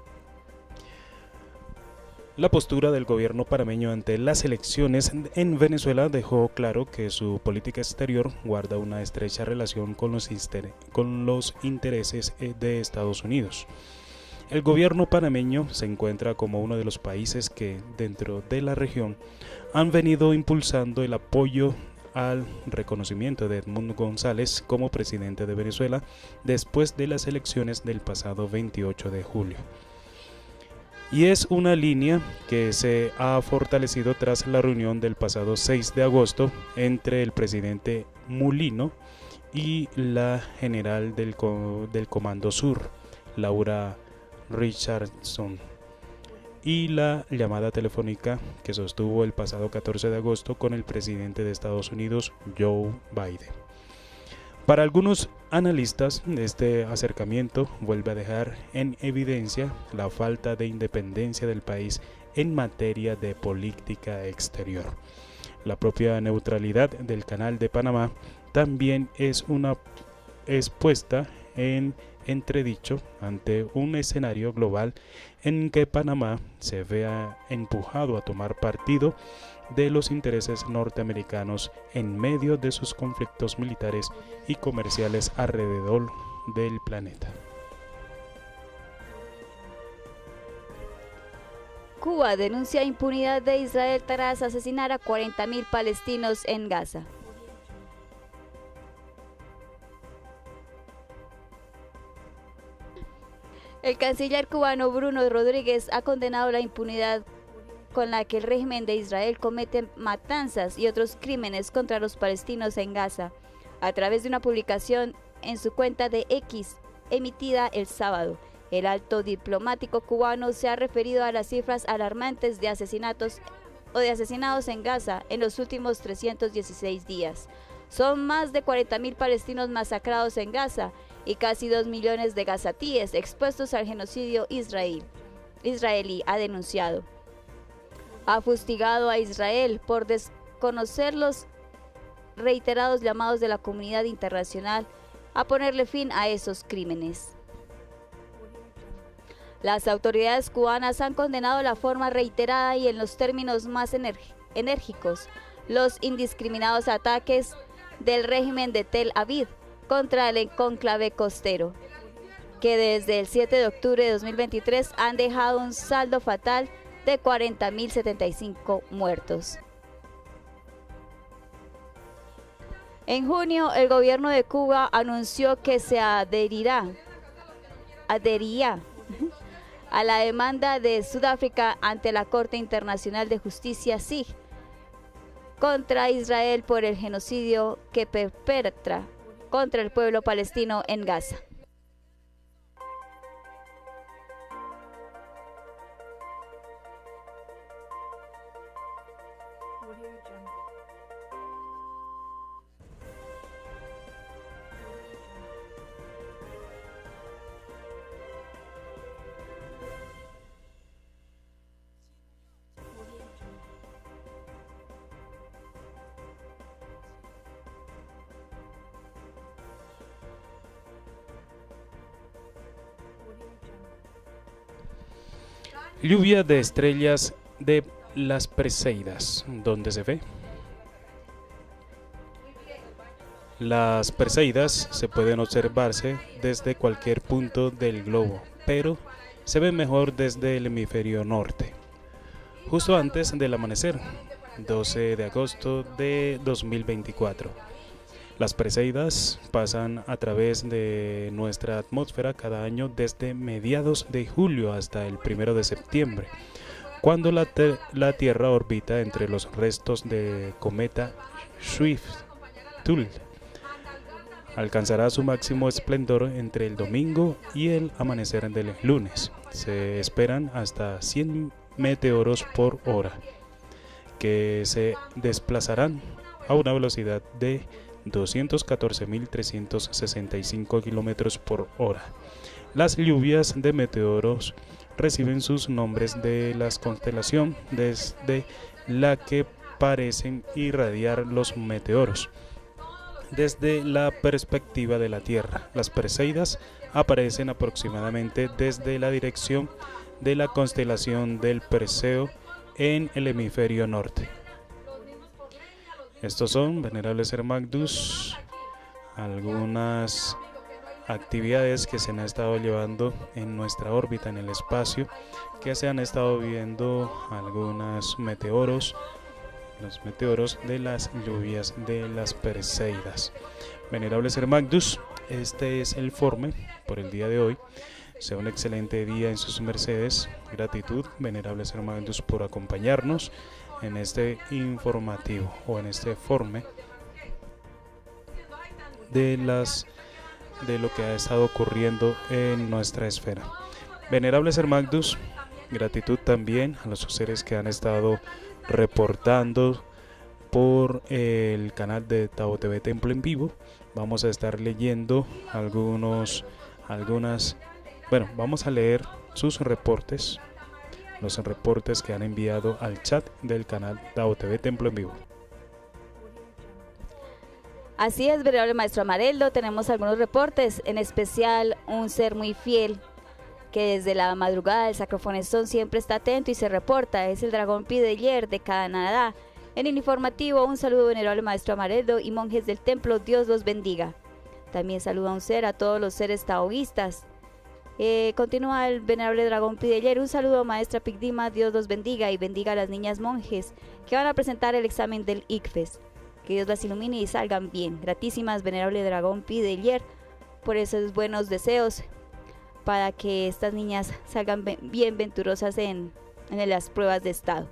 Speaker 1: La postura del gobierno panameño ante las elecciones en Venezuela dejó claro que su política exterior guarda una estrecha relación con los, con los intereses de Estados Unidos. El gobierno panameño se encuentra como uno de los países que, dentro de la región, han venido impulsando el apoyo al reconocimiento de Edmundo González como presidente de Venezuela después de las elecciones del pasado veintiocho de julio. Y es una línea que se ha fortalecido tras la reunión del pasado seis de agosto entre el presidente Mulino y la general del, del Comando Sur, Laura Richardson, y la llamada telefónica que sostuvo el pasado catorce de agosto con el presidente de Estados Unidos, Joe Biden. Para algunos analistas, este acercamiento vuelve a dejar en evidencia la falta de independencia del país en materia de política exterior. La propia neutralidad del Canal de Panamá también es una es puesta en entredicho ante un escenario global en que Panamá se vea empujado a tomar partido de los intereses norteamericanos en medio de sus conflictos militares y comerciales alrededor del planeta.
Speaker 2: Cuba denuncia impunidad de Israel tras asesinar a cuarenta mil palestinos en Gaza. El canciller cubano Bruno Rodríguez ha condenado la impunidad con la que el régimen de Israel comete matanzas y otros crímenes contra los palestinos en Gaza, a través de una publicación en su cuenta de X emitida el sábado. El alto diplomático cubano se ha referido a las cifras alarmantes de asesinatos o de asesinados en Gaza en los últimos trescientos dieciséis días. Son más de cuarenta mil palestinos masacrados en Gaza y casi dos millones de gazatíes expuestos al genocidio israelí, israelí, ha denunciado. Ha fustigado a Israel por desconocer los reiterados llamados de la comunidad internacional a ponerle fin a esos crímenes. Las autoridades cubanas han condenado de la forma reiterada y en los términos más enérgicos los indiscriminados ataques del régimen de Tel Aviv contra el encónclave costero, que desde el siete de octubre de dos mil veintitrés han dejado un saldo fatal de cuarenta mil setenta y cinco muertos. En junio, el gobierno de Cuba anunció que se adherirá, adherirá a la demanda de Sudáfrica ante la Corte Internacional de Justicia S I G contra Israel por el genocidio que perpetra contra el pueblo palestino en Gaza.
Speaker 1: Lluvia de estrellas de las Perseidas. ¿Dónde se ve? Las Perseidas se pueden observarse desde cualquier punto del globo, pero se ven mejor desde el hemisferio norte. Justo antes del amanecer, doce de agosto de dos mil veinticuatro. Las Perseidas pasan a través de nuestra atmósfera cada año desde mediados de julio hasta el primero de septiembre, cuando la, la Tierra orbita entre los restos de cometa Swift-Tull. Alcanzará su máximo esplendor entre el domingo y el amanecer del lunes. Se esperan hasta cien meteoros por hora, que se desplazarán a una velocidad de doscientos catorce mil trescientos sesenta y cinco kilómetros por hora. Las lluvias de meteoros reciben sus nombres de la constelación desde la que parecen irradiar los meteoros. Desde la perspectiva de la Tierra, las Perseidas aparecen aproximadamente desde la dirección de la constelación del Perseo en el hemisferio norte. Estos son, venerables hermagdus, algunas actividades que se han estado llevando en nuestra órbita en el espacio, que se han estado viendo algunos meteoros, los meteoros de las lluvias de las Perseidas. Venerables hermagdus, este es el informe por el día de hoy. Sea un excelente día en sus mercedes. Gratitud, venerables hermagdus, por acompañarnos en este informativo o en este informe de las de lo que ha estado ocurriendo en nuestra esfera. Venerables hermagdus, gratitud también a los seres que han estado reportando por el canal de Tao T V Templo en Vivo. Vamos a estar leyendo algunos algunas bueno, vamos a leer sus reportes, los reportes que han enviado al chat del canal Tao T V Templo en Vivo.
Speaker 2: Así es, venerable maestro Amareldo, tenemos algunos reportes, en especial un ser muy fiel que desde la madrugada del Sacrofonestón siempre está atento y se reporta, es el dragón Pideller de Canadá. En el informativo, un saludo, venerable maestro Amareldo y monjes del templo, Dios los bendiga. También saluda un ser a todos los seres taoístas. Eh, continúa el venerable dragón Pideller, un saludo, maestra Pigdima, Dios los bendiga y bendiga a las niñas monjes que van a presentar el examen del I C F E S. Que Dios las ilumine y salgan bien. Gratísimas, venerable dragón Pideller, por esos buenos deseos para que estas niñas salgan bien venturosas en, en las pruebas de estado.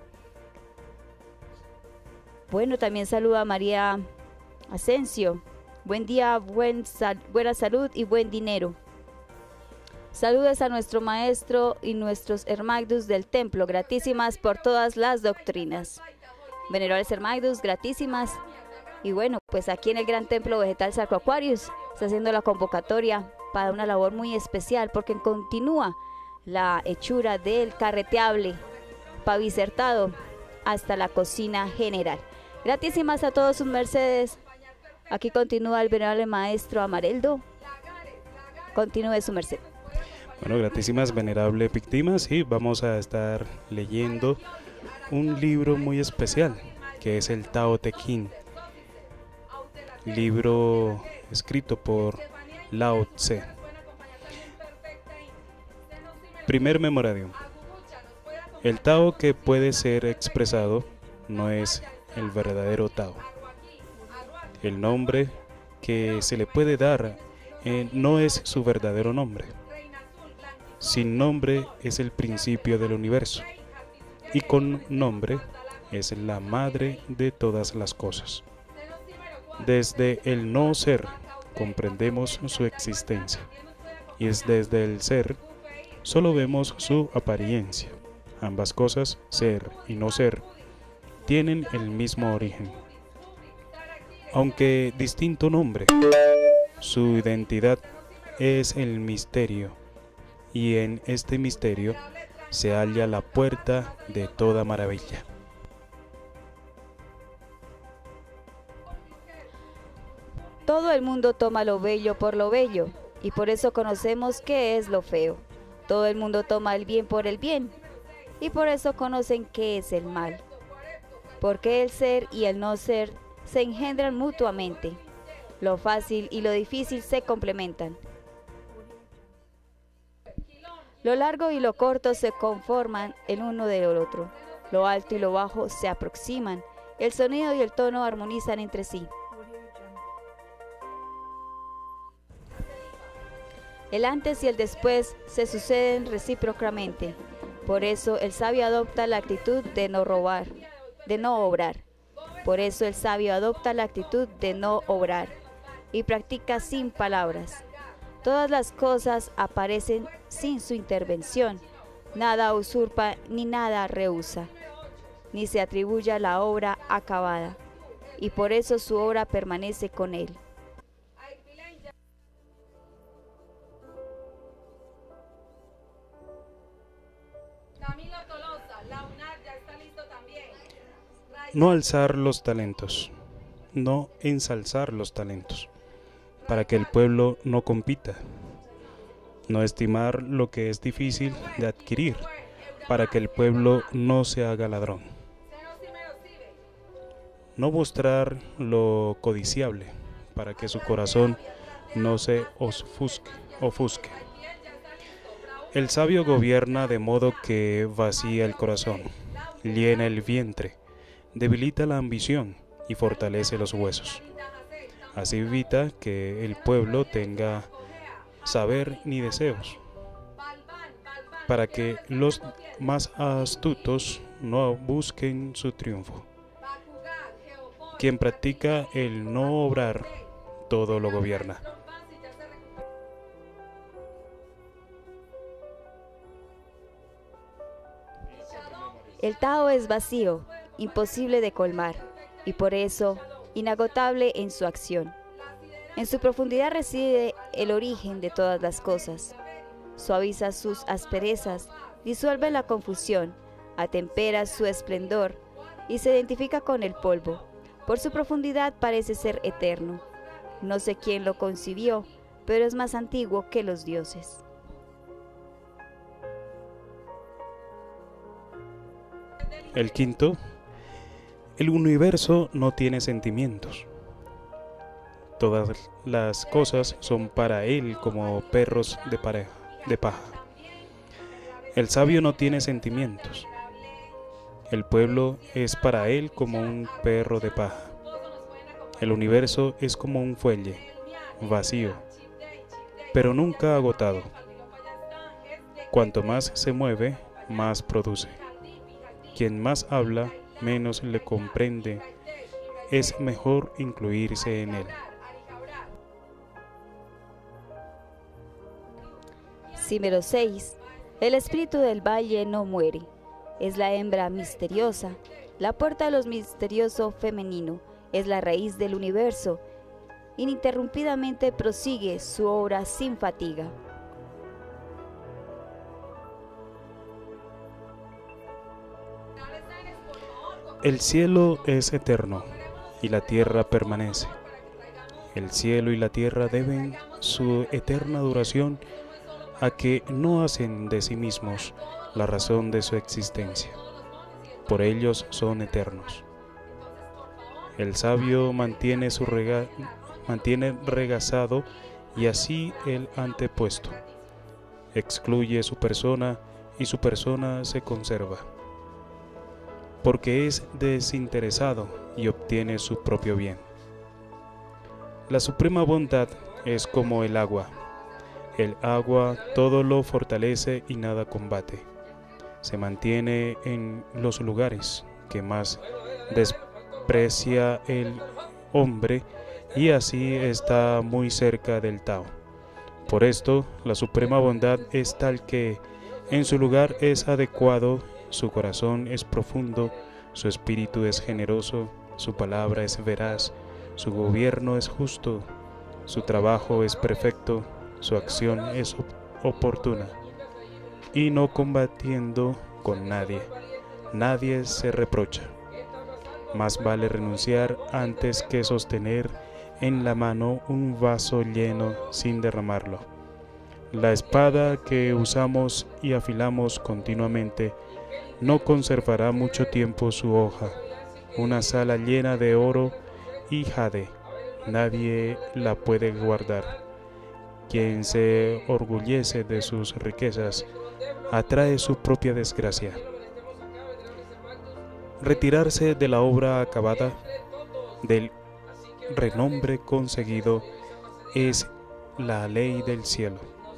Speaker 2: Bueno, también saluda a María Asensio. Buen día, buen sal, buena salud y buen dinero. Saludos a nuestro maestro y nuestros hermagdus del templo, gratísimas por todas las doctrinas. Venerables hermagdus, gratísimas. Y bueno, pues aquí en el Gran Templo Vegetal Sacro Aquarius está haciendo la convocatoria para una labor muy especial, porque continúa la hechura del carreteable pavicertado hasta la cocina general. Gratísimas a todos sus mercedes. Aquí continúa el venerable maestro Amareldo. Continúe su merced.
Speaker 1: Bueno, gratísimas, venerable Pictimas, y vamos a estar leyendo un libro muy especial, que es el Tao Te Ching, libro escrito por Lao Tse. Primer memoradium. El Tao que puede ser expresado no es el verdadero Tao. El nombre que se le puede dar eh, no es su verdadero nombre. Sin nombre es el principio del universo, y con nombre es la madre de todas las cosas. Desde el no ser comprendemos su existencia, y es desde el ser solo vemos su apariencia. Ambas cosas, ser y no ser, tienen el mismo origen. Aunque distinto nombre, su identidad es el misterio, y en este misterio se halla la puerta de toda maravilla.
Speaker 2: Todo el mundo toma lo bello por lo bello, y por eso conocemos qué es lo feo. Todo el mundo toma el bien por el bien, y por eso conocen qué es el mal. Porque el ser y el no ser se engendran mutuamente. Lo fácil y lo difícil se complementan. Lo largo y lo corto se conforman el uno del otro. Lo alto y lo bajo se aproximan. El sonido y el tono armonizan entre sí. El antes y el después se suceden recíprocamente. Por eso el sabio adopta la actitud de no robar, de no obrar. Por eso el sabio adopta la actitud de no obrar y practica sin palabras. Todas las cosas aparecen sin su intervención. Nada usurpa ni nada rehúsa, ni se atribuye la obra acabada, y por eso su obra permanece con él.
Speaker 1: No alzar los talentos, no ensalzar los talentos, para que el pueblo no compita. No estimar lo que es difícil de adquirir, para que el pueblo no se haga ladrón. No mostrar lo codiciable, para que su corazón no se ofusque, ofusque. El sabio gobierna de modo que vacía el corazón, llena el vientre, debilita la ambición y fortalece los huesos. Así evita que el pueblo tenga saber ni deseos, para que los más astutos no busquen su triunfo. Quien practica el no obrar, todo lo gobierna.
Speaker 2: El Tao es vacío, imposible de colmar, y por eso inagotable en su acción. En su profundidad reside el origen de todas las cosas. Suaviza sus asperezas, disuelve la confusión, atempera su esplendor y se identifica con el polvo. Por su profundidad parece ser eterno. No sé quién lo concibió, pero es más antiguo que los dioses.
Speaker 1: El quinto, el universo no tiene sentimientos. Todas las cosas son para él como perros de, pareja, de paja. El sabio no tiene sentimientos. El pueblo es para él como un perro de paja. El universo es como un fuelle, vacío, pero nunca agotado. Cuanto más se mueve, más produce. Quien más habla, menos le comprende. Es mejor incluirse en él.
Speaker 2: Símbolo seis. El espíritu del valle no muere. Es la hembra misteriosa, la puerta de lo misterioso femenino. Es la raíz del universo. Ininterrumpidamente prosigue su obra sin fatiga.
Speaker 1: El cielo es eterno y la tierra permanece. El cielo y la tierra deben su eterna duración a que no hacen de sí mismos la razón de su existencia. Por ellos son eternos. El sabio mantiene su rega, mantiene regazado y así el antepuesto. Excluye su persona y su persona se conserva, porque es desinteresado y obtiene su propio bien. La suprema bondad es como el agua. El agua todo lo fortalece y nada combate. Se mantiene en los lugares que más desprecia el hombre y así está muy cerca del Tao. Por esto, la suprema bondad es tal que en su lugar es adecuado, su corazón es profundo, su espíritu es generoso, su palabra es veraz, su gobierno es justo, su trabajo es perfecto, su acción es op- oportuna, y no combatiendo con nadie, nadie se reprocha. Más vale renunciar antes que sostener en la mano un vaso lleno sin derramarlo. La espada que usamos y afilamos continuamente no conservará mucho tiempo su hoja. Una sala llena de oro y jade, nadie la puede guardar. Quien se orgullece de sus riquezas atrae su propia desgracia. Retirarse de la obra acabada, del renombre conseguido, es la ley del cielo.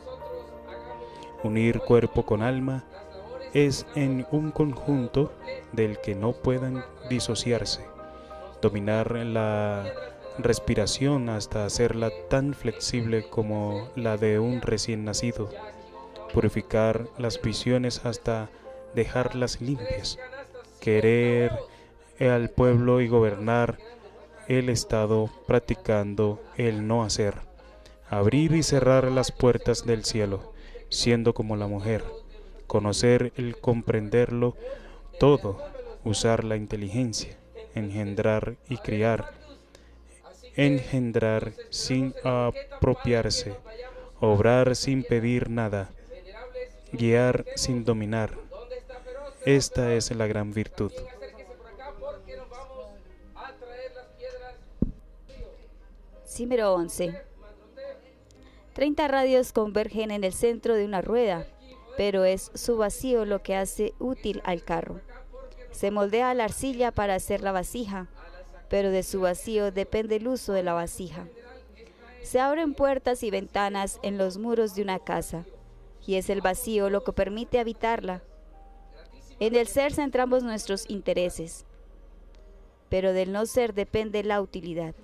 Speaker 1: Unir cuerpo con alma es en un conjunto del que no puedan disociarse. Dominar la respiración hasta hacerla tan flexible como la de un recién nacido. Purificar las visiones hasta dejarlas limpias. Querer al pueblo y gobernar el Estado practicando el no hacer. Abrir y cerrar las puertas del cielo, siendo como la mujer. Conocer el comprenderlo todo, usar la inteligencia, engendrar y criar, engendrar sin apropiarse, obrar sin pedir nada, guiar sin dominar. Esta es la gran virtud.
Speaker 2: Símbolo once. Treinta radios convergen en el centro de una rueda, pero es su vacío lo que hace útil al carro. Se moldea la arcilla para hacer la vasija, pero de su vacío depende el uso de la vasija. Se abren puertas y ventanas en los muros de una casa, y es el vacío lo que permite habitarla. En el ser centramos nuestros intereses, pero del no ser depende la utilidad.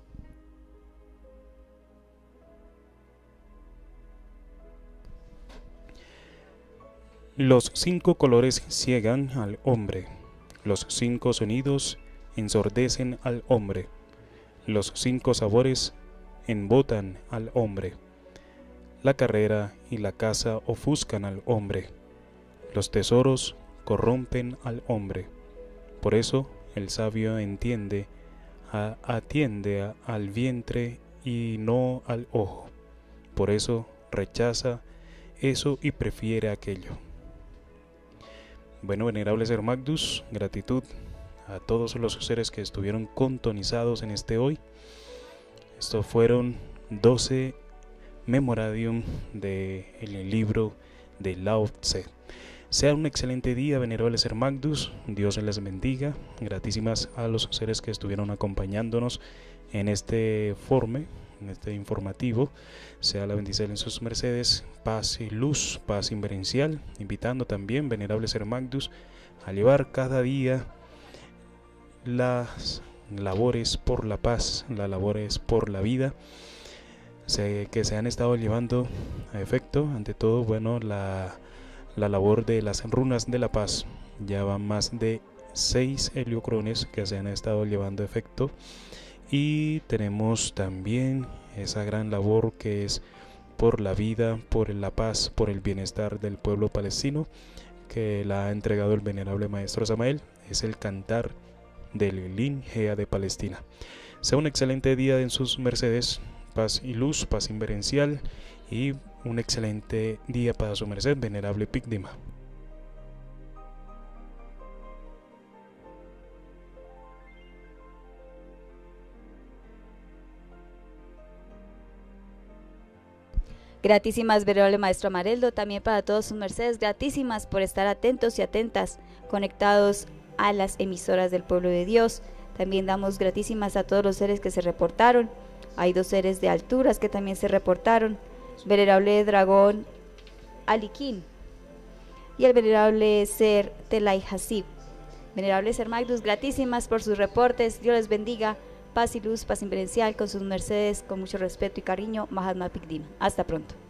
Speaker 1: Los cinco colores ciegan al hombre, los cinco sonidos ensordecen al hombre, los cinco sabores embotan al hombre, la carrera y la caza ofuscan al hombre, los tesoros corrompen al hombre. Por eso el sabio entiende, a, atiende a, al vientre y no al ojo. Por eso rechaza eso y prefiere aquello. Bueno, venerable Ser Magnus, gratitud a todos los seres que estuvieron contonizados en este hoy. Estos fueron doce memoradium del libro de Lao Tse. Sea un excelente día, venerable Ser Magnus. Dios les bendiga. Gratísimas a los seres que estuvieron acompañándonos en este forme, en este informativo. Sea la bendición en sus mercedes, paz y luz, paz inverencial, invitando también, venerable Ser Magnus, a llevar cada día las labores por la paz, las labores por la vida, se, que se han estado llevando a efecto. Ante todo, bueno, la, la labor de las runas de la paz. Ya van más de seis heliocrones que se han estado llevando a efecto. Y tenemos también esa gran labor que es por la vida, por la paz, por el bienestar del pueblo palestino, que la ha entregado el venerable maestro Samael. Es el cantar del Lingea de Palestina. Sea un excelente día en sus mercedes, paz y luz, paz inverencial, y un excelente día para su merced, venerable Pigdima.
Speaker 2: Gratísimas, venerable maestro Amareldo, también para todos sus mercedes, gratísimas por estar atentos y atentas, conectados a las emisoras del pueblo de Dios. También damos gratísimas a todos los seres que se reportaron. Hay dos seres de alturas que también se reportaron. venerable dragón Alikin y el venerable ser Telay Hasib. Venerable ser Magnus, gratísimas por sus reportes. Dios les bendiga. Paz y luz, paz inverencial con sus mercedes, con mucho respeto y cariño. Mahatma Pikdin. Hasta pronto.